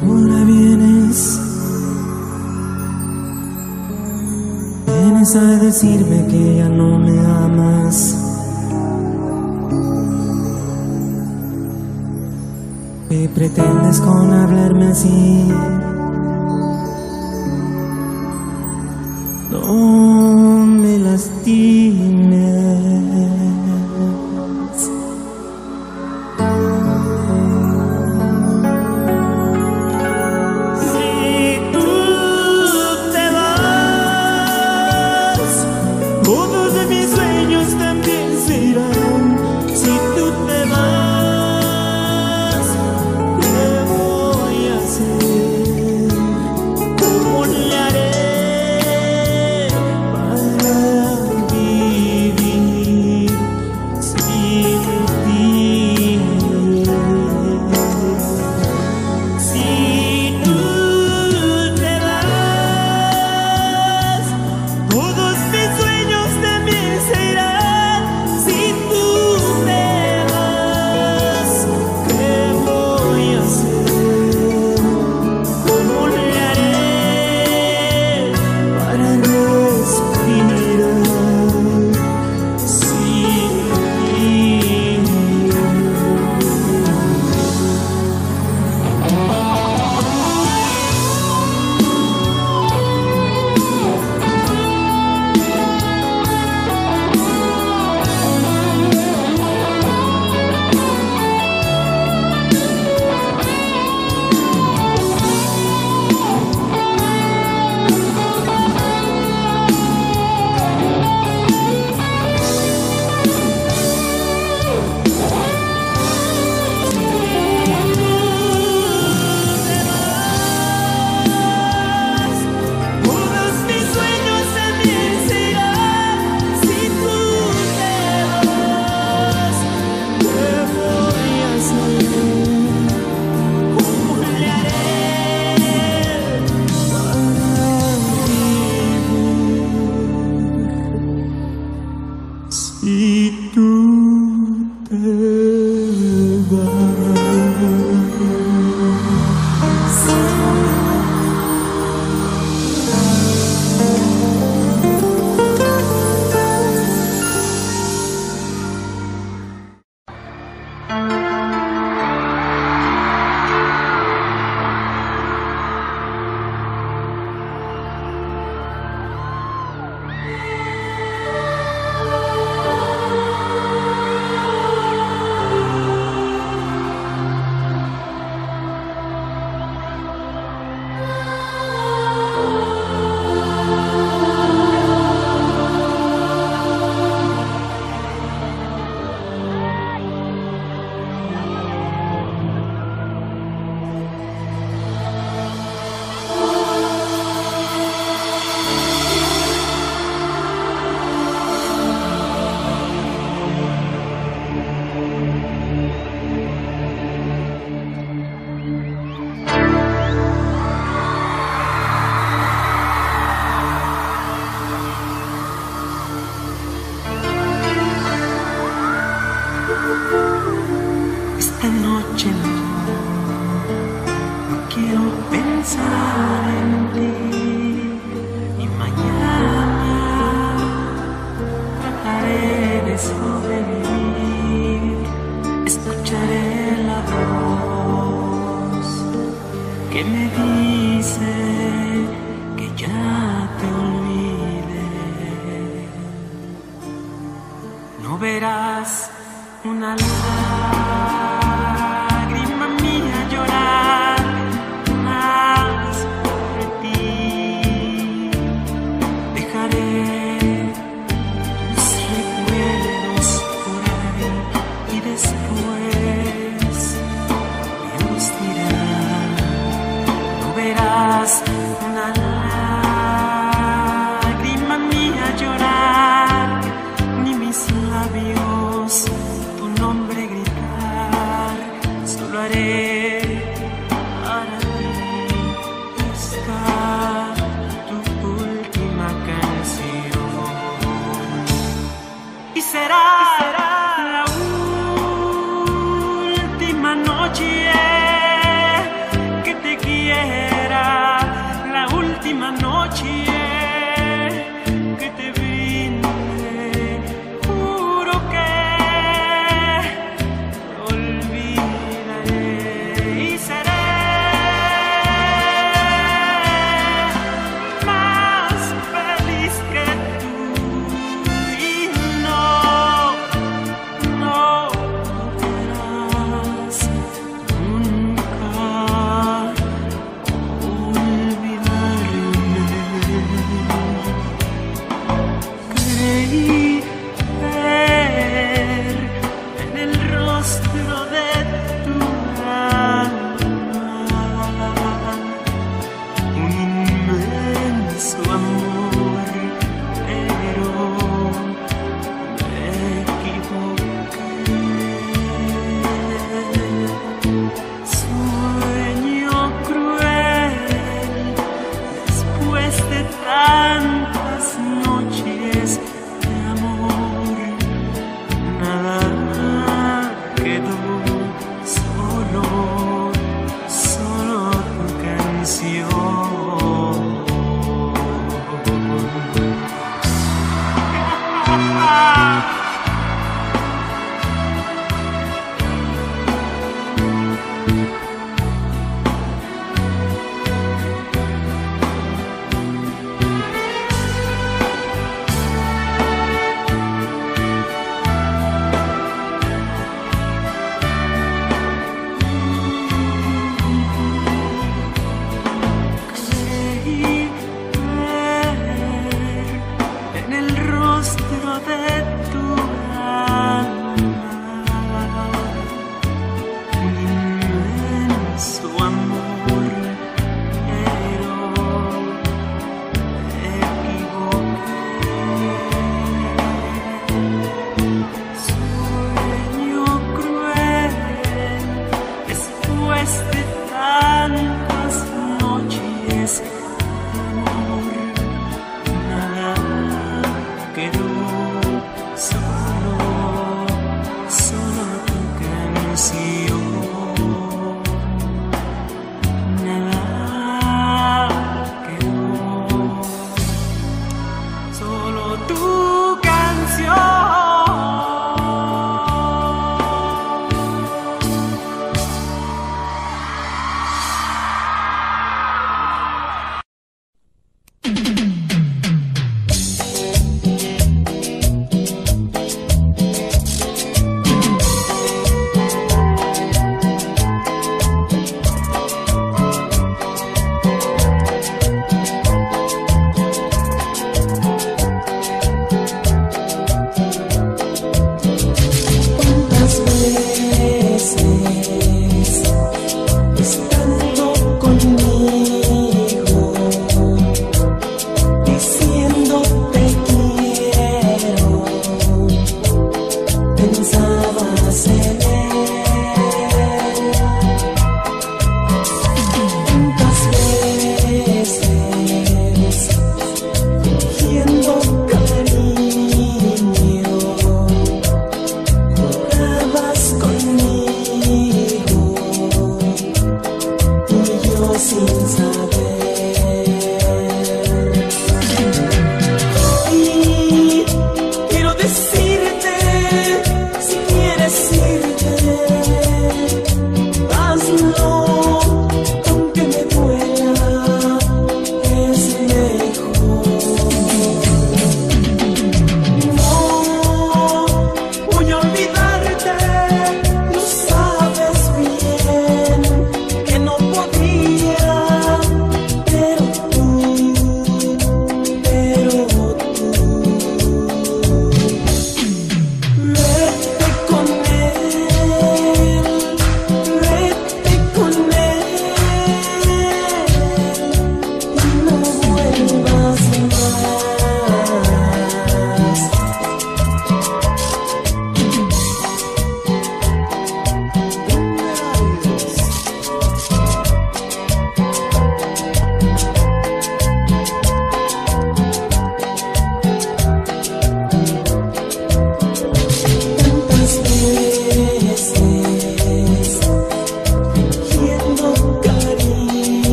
ahora vienes, vienes a decirme que ya no me amas. ¿Qué pretendes con hablarme así? No me lastimes. Si tú te vas, todos de mis sueños también se irán. Si tú te vas, ¿qué voy a hacer? ¿Cómo le haré para vivir sin ti? Si tú te vas, todos mis sueños también se irán. Si tú te vas, ¿qué voy a hacer? ¿Cómo le haré para respirar sin ti? Todos mis sueños también se irán. Si tú te vas, ¿qué voy a hacer? ¿Cómo le haré para vivir si tú te vas? Esta noche no, no quiero pensar en ti. Y mañana trataré de sobrevivir. Escucharé la voz que me dice que ya te olvidé. No verás una lágrima mía llorar más por ti. Dejaré mis recuerdos por ahí y después Dios dirá. No verás una lágrima mía llorar, ni mis labios tu nombre gritar. Solo haré para ti buscar tu última canción. Y será, y será la última noche que te quiero.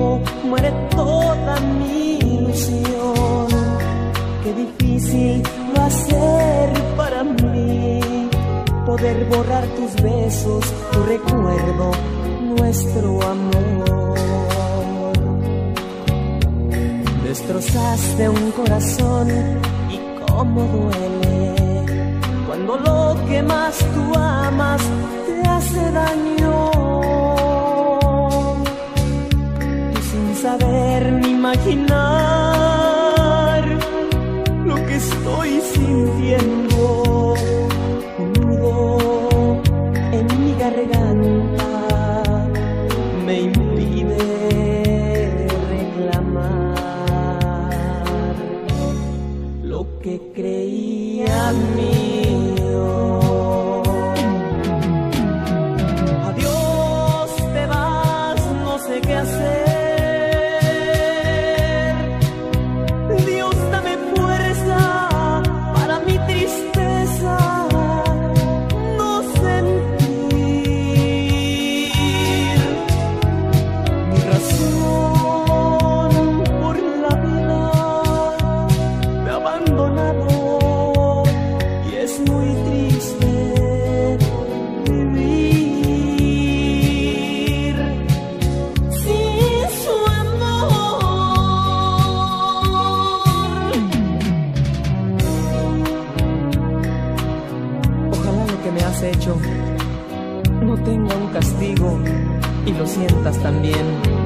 muere toda mi ilusión. Qué difícil va a ser para mí poder borrar tus besos, tu recuerdo, nuestro amor. Destrozaste un corazón y cómo duele cuando lo que más tú amas te hace daño. Y sin saber ni imaginar lo que estoy sintiendo, un nudo en mi garganta me impide reclamar lo que creía mío. Adiós, te vas, no sé qué hacer. Dios, dame fuerza para mi tristeza no sentir. Mi razón por la vida me ha abandonado y es muy triste vivir sin su amor. Ojalá lo que me has hecho no tenga un castigo y lo sientas también,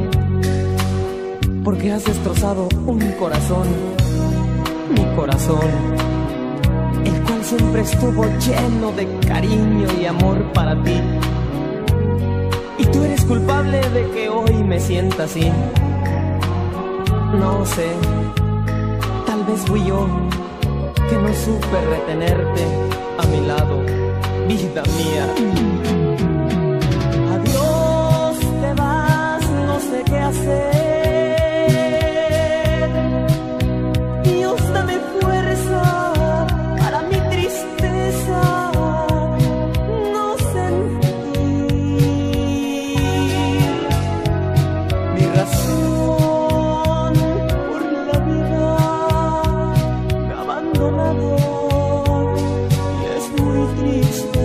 porque has destrozado un corazón, mi corazón, el cual siempre estuvo lleno de cariño y amor para ti. Y tú eres culpable de que hoy me sienta así. No sé, tal vez fui yo que no supe retenerte a mi lado, vida mía. Adiós, te vas, no sé qué hacer. Dios, dame fuerza para mi tristeza no sentir. Mi razón por la vida me ha abandonado y es muy triste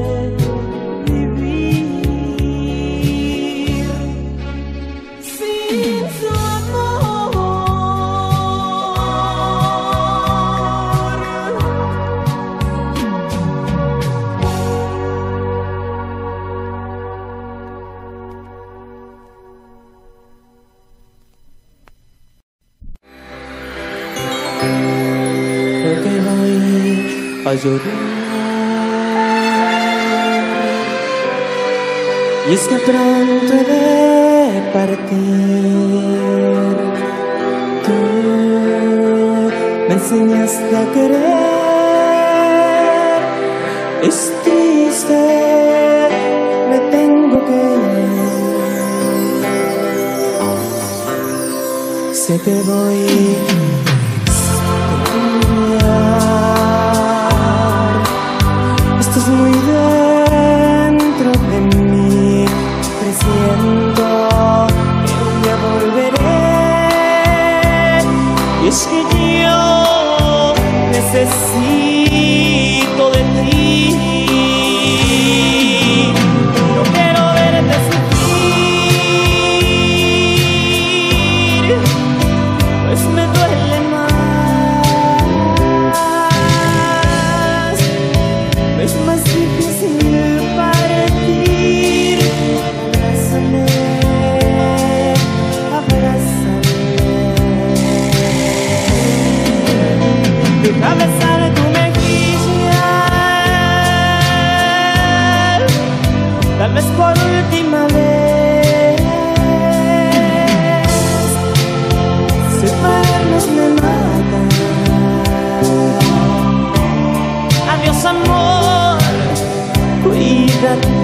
vivir sin su amor. Creo que voy a llorar. Y es que pronto he de partir. Tú me enseñaste a querer. Es triste, me tengo que ir. Sé que voy esto es muy dentro de mí. Presiento que un día volveré. Y es que yo necesito de ti. No quiero verte sufrir, pues me duele más. Es más difícil partir. Abrázame, abrázame. Deja besar tu mejilla, tal vez por última vez. Separarnos me mata. Adiós, amor, cuídate.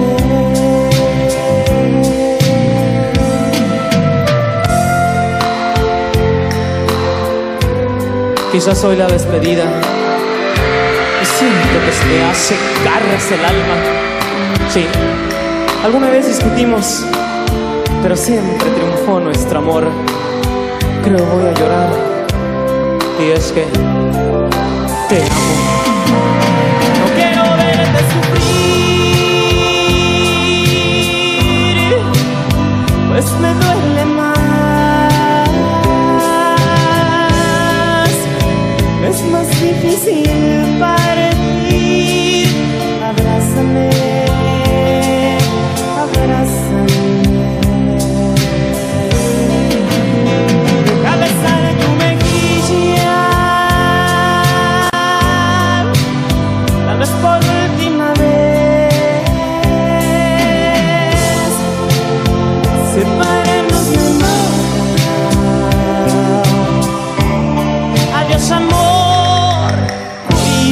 Quizás soy la despedida y siento que se te hace garras el alma. Sí, alguna vez discutimos, pero siempre triunfó nuestro amor. Creo voy a llorar, y es que te amo. No quiero verte sufrir, pues me duele más. Es más difícil partir. Abrázame, abrázame. Deja besar tu mejilla, tal vez por última vez. Sepáranos de nada. Adiós, amor. Y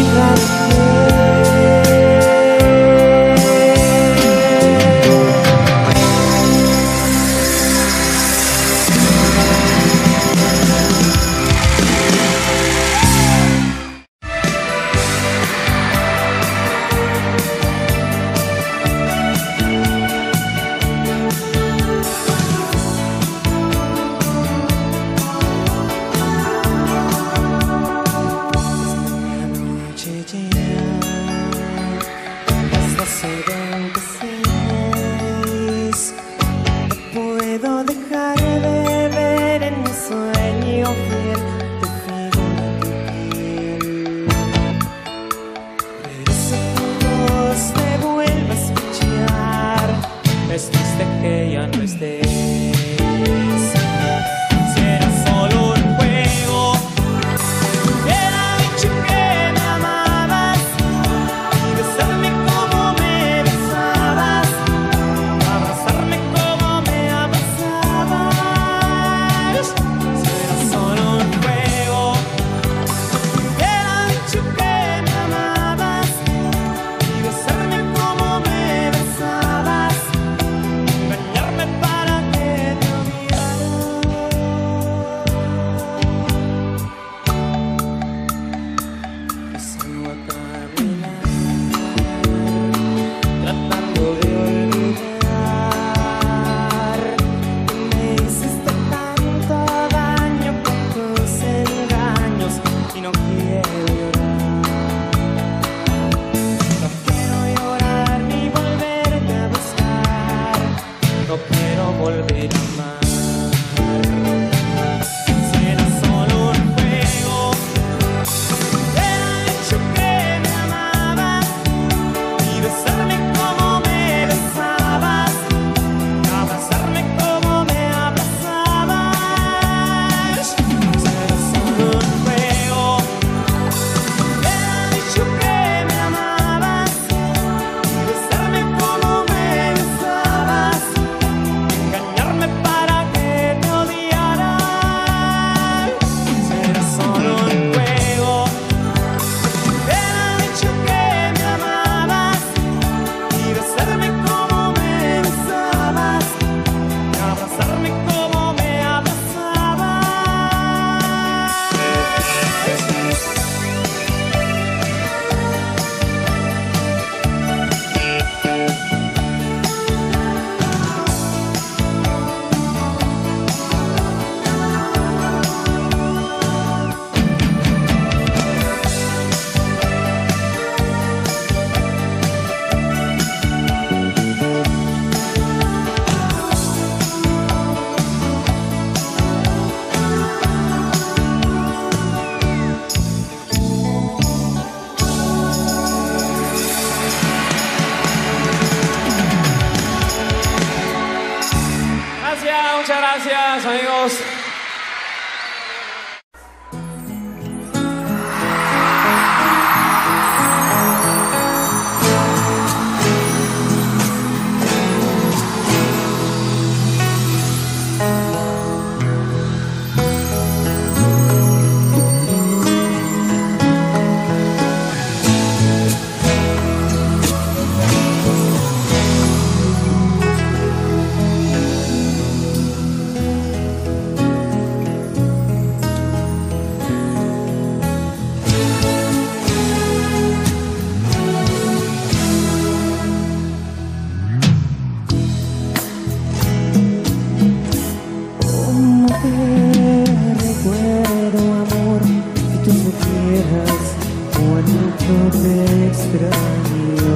cuánto te extraño.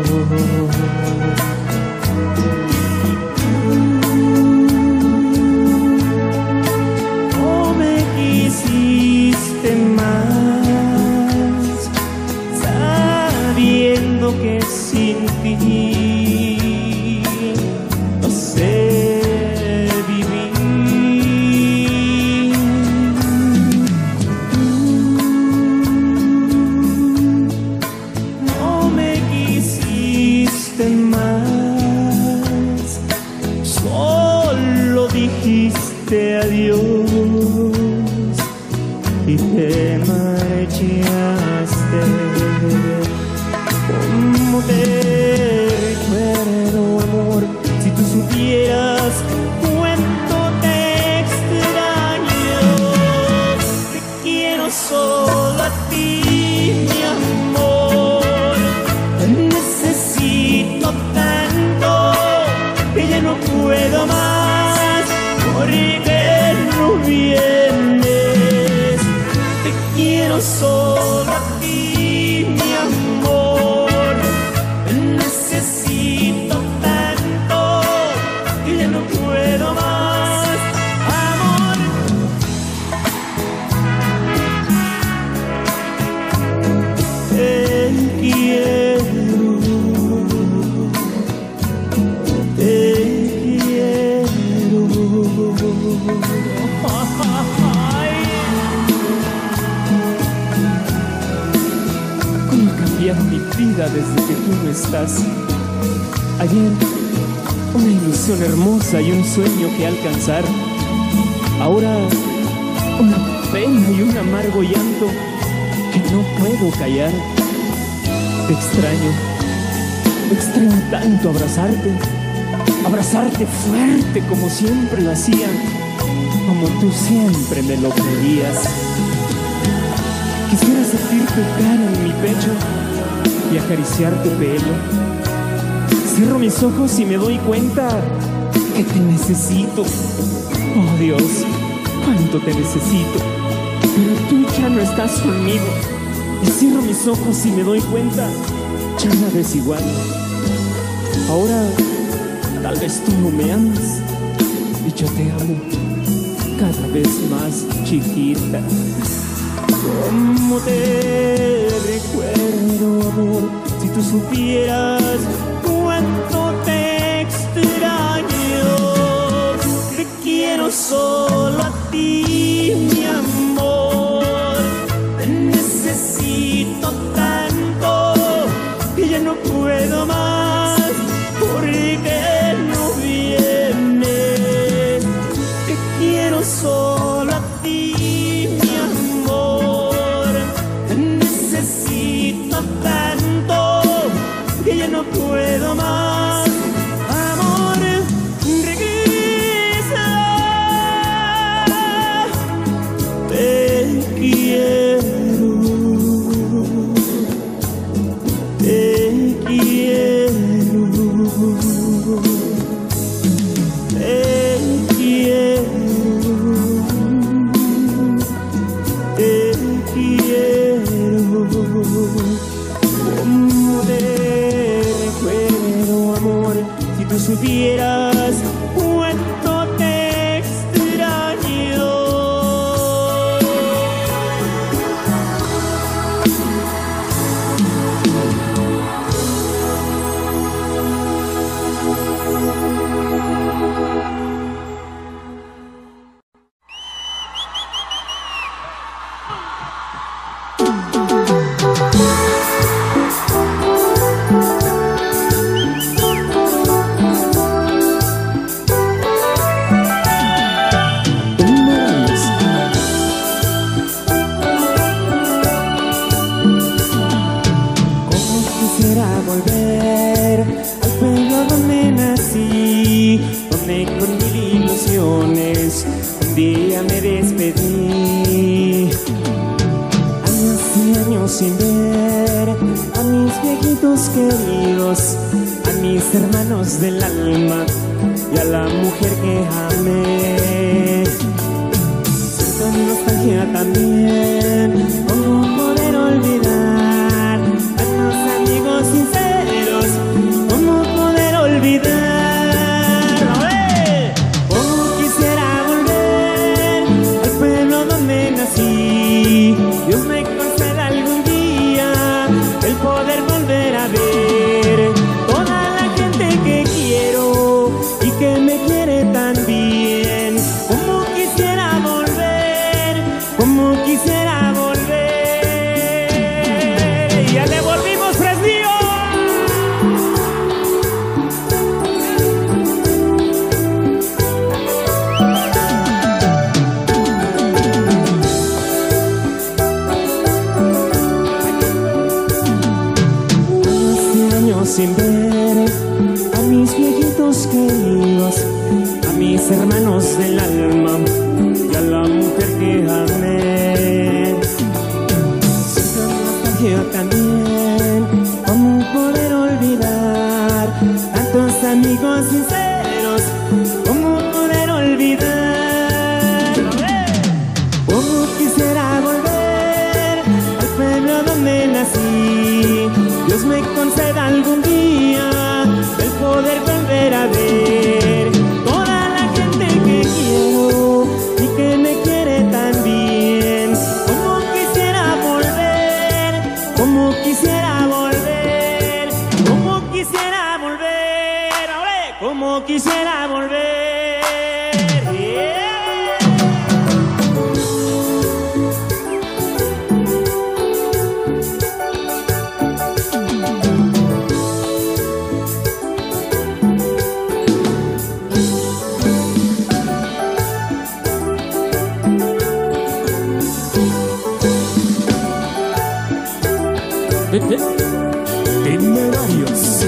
No me quisiste más, sabiendo que sin ti no sé vivir. No me quisiste más, solo dijiste adiós y te marchaste. ¿Cómo te recuerdo, amor? Si tú supieras cuánto te extraño. Te quiero solo a ti, mi amor. Te necesito tanto que ya no puedo más, porque no vienes. Te quiero solo a ti, mi amor. Te necesito tanto que ya no puedo más, amor. Te quiero, te quiero. ¿Cómo ha cambiado mi vida desde que tú no estás? Ayer, una ilusión hermosa y un sueño que alcanzar. Ahora, una pena y un amargo llanto que no puedo callar. Te extraño, te extraño tanto abrazarte, abrazarte fuerte como siempre lo hacía, como tú siempre me lo pedías. Quisiera sentir tu cara en mi pecho y acariciar tu pelo. Cierro mis ojos y me doy cuenta que te necesito. Oh Dios, cuánto te necesito. Pero tú ya no estás conmigo. Y cierro mis ojos y me doy cuenta, ya nada es igual. Ahora, tal vez tú no me amas y yo te amo cada vez más, chiquita. ¿Cómo te recuerdo, amor? Si tú supieras cuánto te extraño. Te quiero solo a ti, mi amor. Te necesito tanto que ya no puedo más, porque no vienes. Te quiero solo a ti, mi amor. Te necesito tanto que ya no puedo más, amor. Regresa. Te quiero, te quiero, te quiero, te quiero. ¿Cómo te recuerdo, amor? Si tú supieras cuánto te extraño. Volver al pueblo donde nací, donde con mil ilusiones un día me despedí. Años y años sin ver a mis viejitos queridos, a mis hermanos del alma y a la mujer que amé. Siento nostalgia también, cómo poder olvidar sin ver a mis viejitos queridos, a mis hermanos del alma y a la mujer que amé. Siempre yo también, ¿cómo poder olvidar tantos amigos sinceros? ¿Cómo poder olvidar? ¿Cómo quisiera volver al pueblo donde nací? Dios me conceda algún día el poder volver a ver toda la gente que quiero y que me quiere tan bien. Como quisiera volver, como quisiera volver, como quisiera volver, ¡olé! Como quisiera volver. Yeah. Temerarios.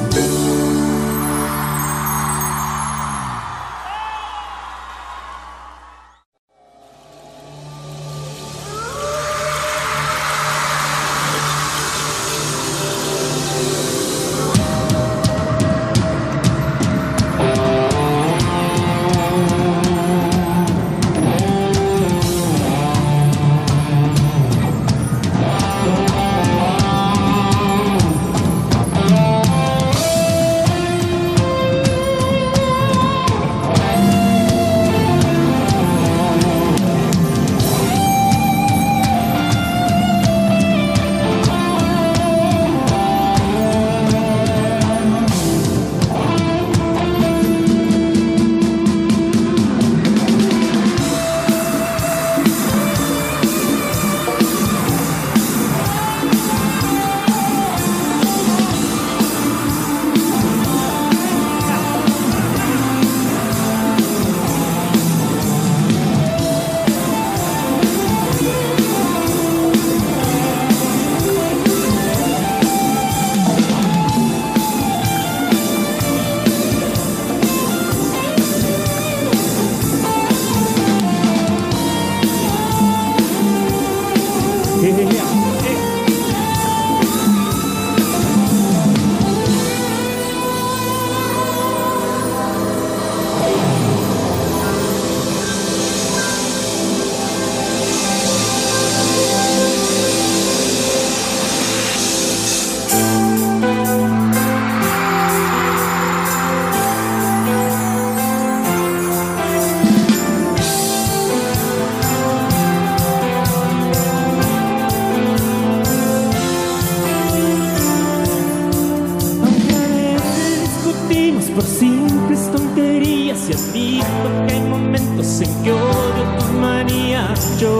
Por simples tonterías y admito que hay momentos en que odio tus manías. Yo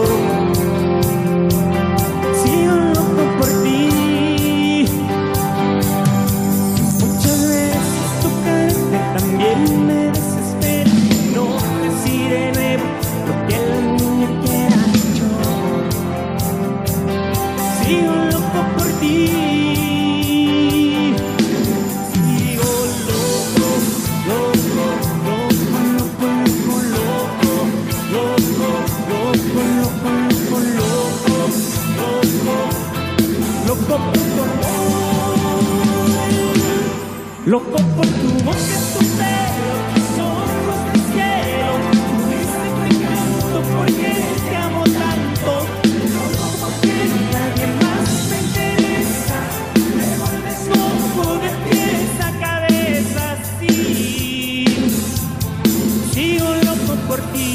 sigo loco por ti. Muchas veces tu carácter también me desespera. No decide nuevo lo que la niña quiera. Yo sigo loco por ti. Loco por tu boca, tu pelo, tus ojos del cielo, ese tu encanto, porque te amo tanto. Loco porque nadie más me interesa, me vuelves loco de pies a cabeza, sí. Sigo loco por ti.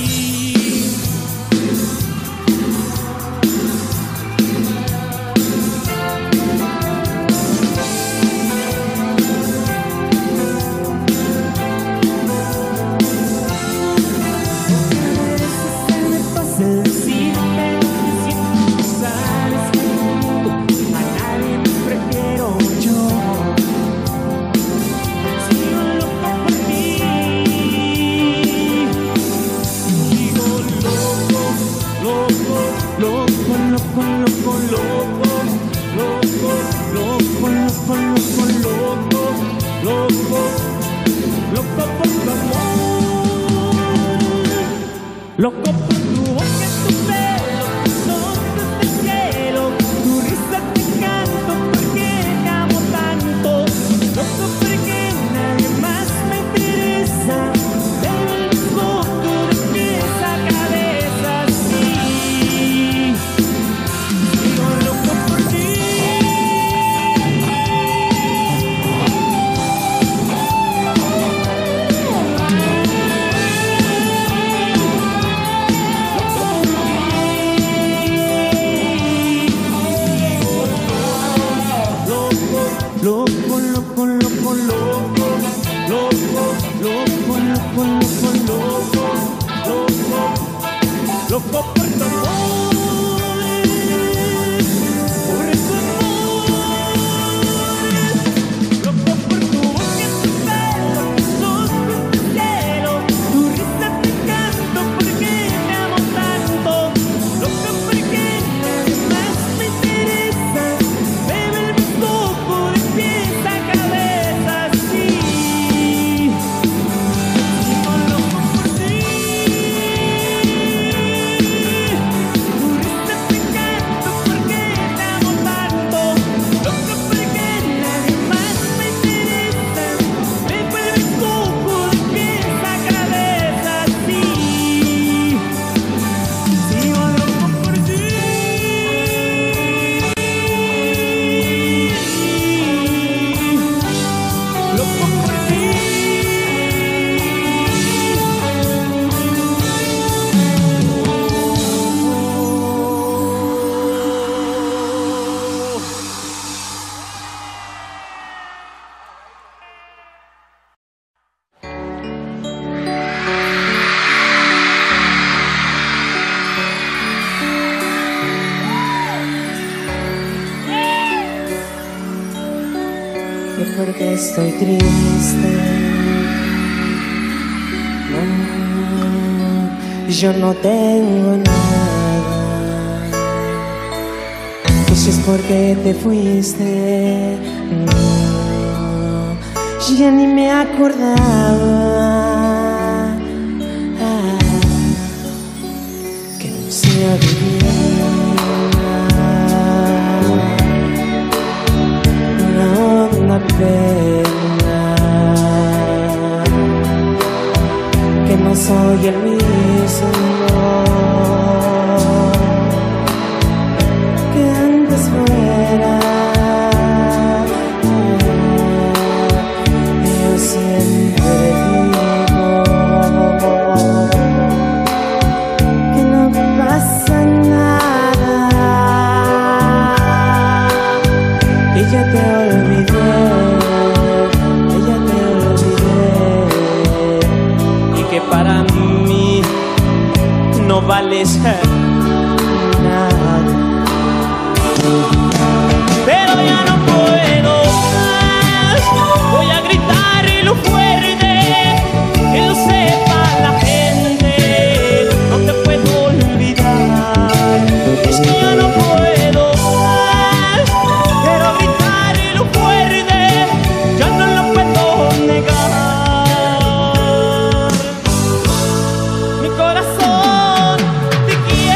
Loco por tu boca, tu pelo, tus ojos del cielo, tu risa te canto porque te amo tanto. Loco porque nadie más me interesa, del loco de pies a cabeza, sí. Sigo loco por ti. Loco, loco, loco, loco, loco, loco, loco, loco, loco, loco por tu amor, por tu amor, loco por tu boca, tu pelo, tus ojos, tu cielo, tu risa te canto porque te amo tanto, loco porque nadie más me interesa, bebe el mismo de pies a cabeza, sí. Sigo loco por ti. Tu risa te canto porque te amo tanto, loco porque nadie más me interesa, bebe el mismo de pies a cabeza, sí. Sigo loco por ti. Loco por ti. ¿Y por qué estoy triste? No, yo no tengo nada. Eso es porque te fuiste. No, ya ni me acordaba ah, que no sé vivir. Una pena que no soy el mismo que antes fuera. Yo siempre digo que no pasa nada, ella te olvidó. Para mí no vales nada, pero ya no puedo más. Voy a gritarlo fuerte, que lo sepa la gente. No te puedo olvidar, es que ya no puedo más. Pero gritarlo fuerte, ya no lo puedo negar. Mi corazón te quiere.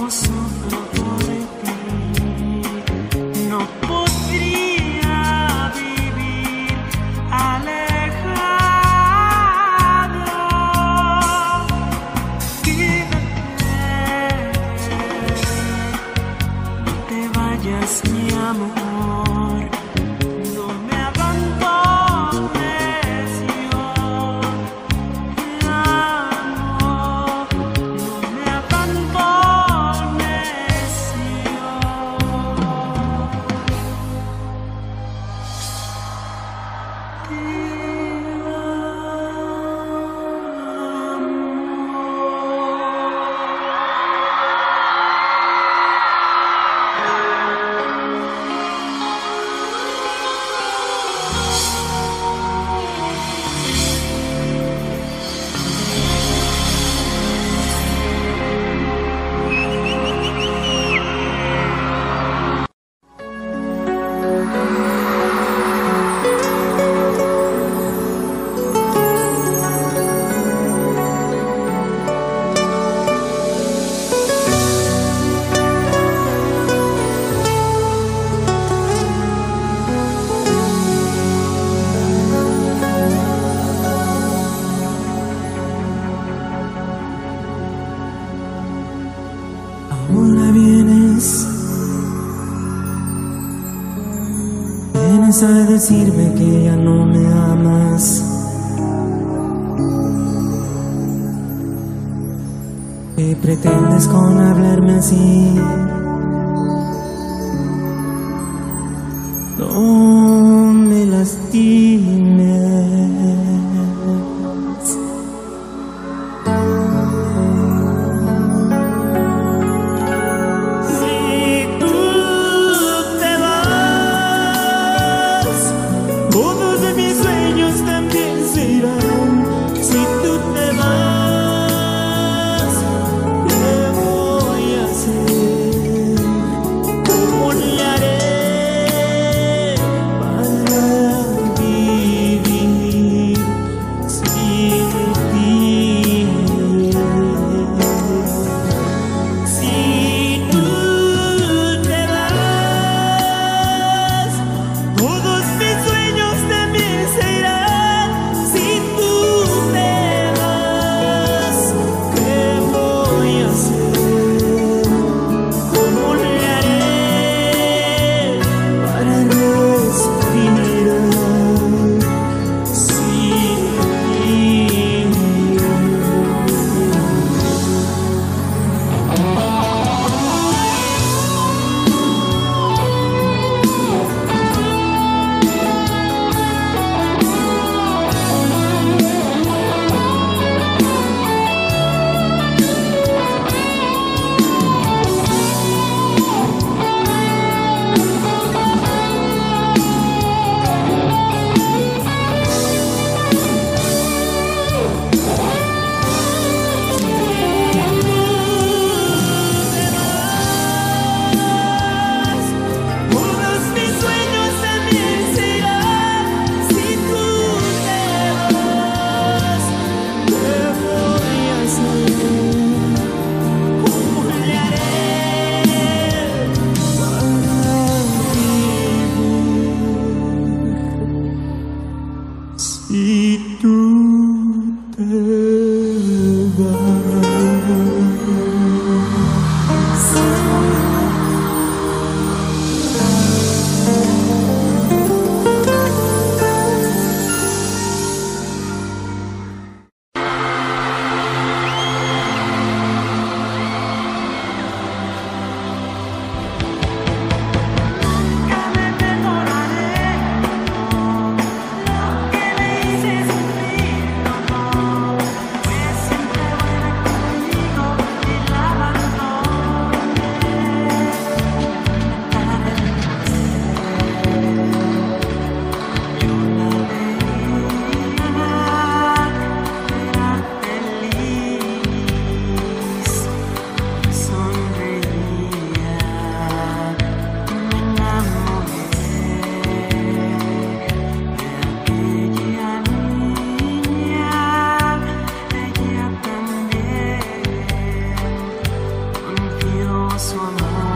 solo por ti. No podría vivir alejado. Quédate, no te vayas, mi amor. No me abandones, yo te amo. No me abandones, yo te Ahora vienes, vienes a decirme que ya no me amas. ¿Qué pretendes con hablarme así? No me lastimes. Si tú te vas, todos de mis sueños también se irán. Si tú te vas, ¿qué voy a hacer? ¿Cómo le haré para vivir? su amor.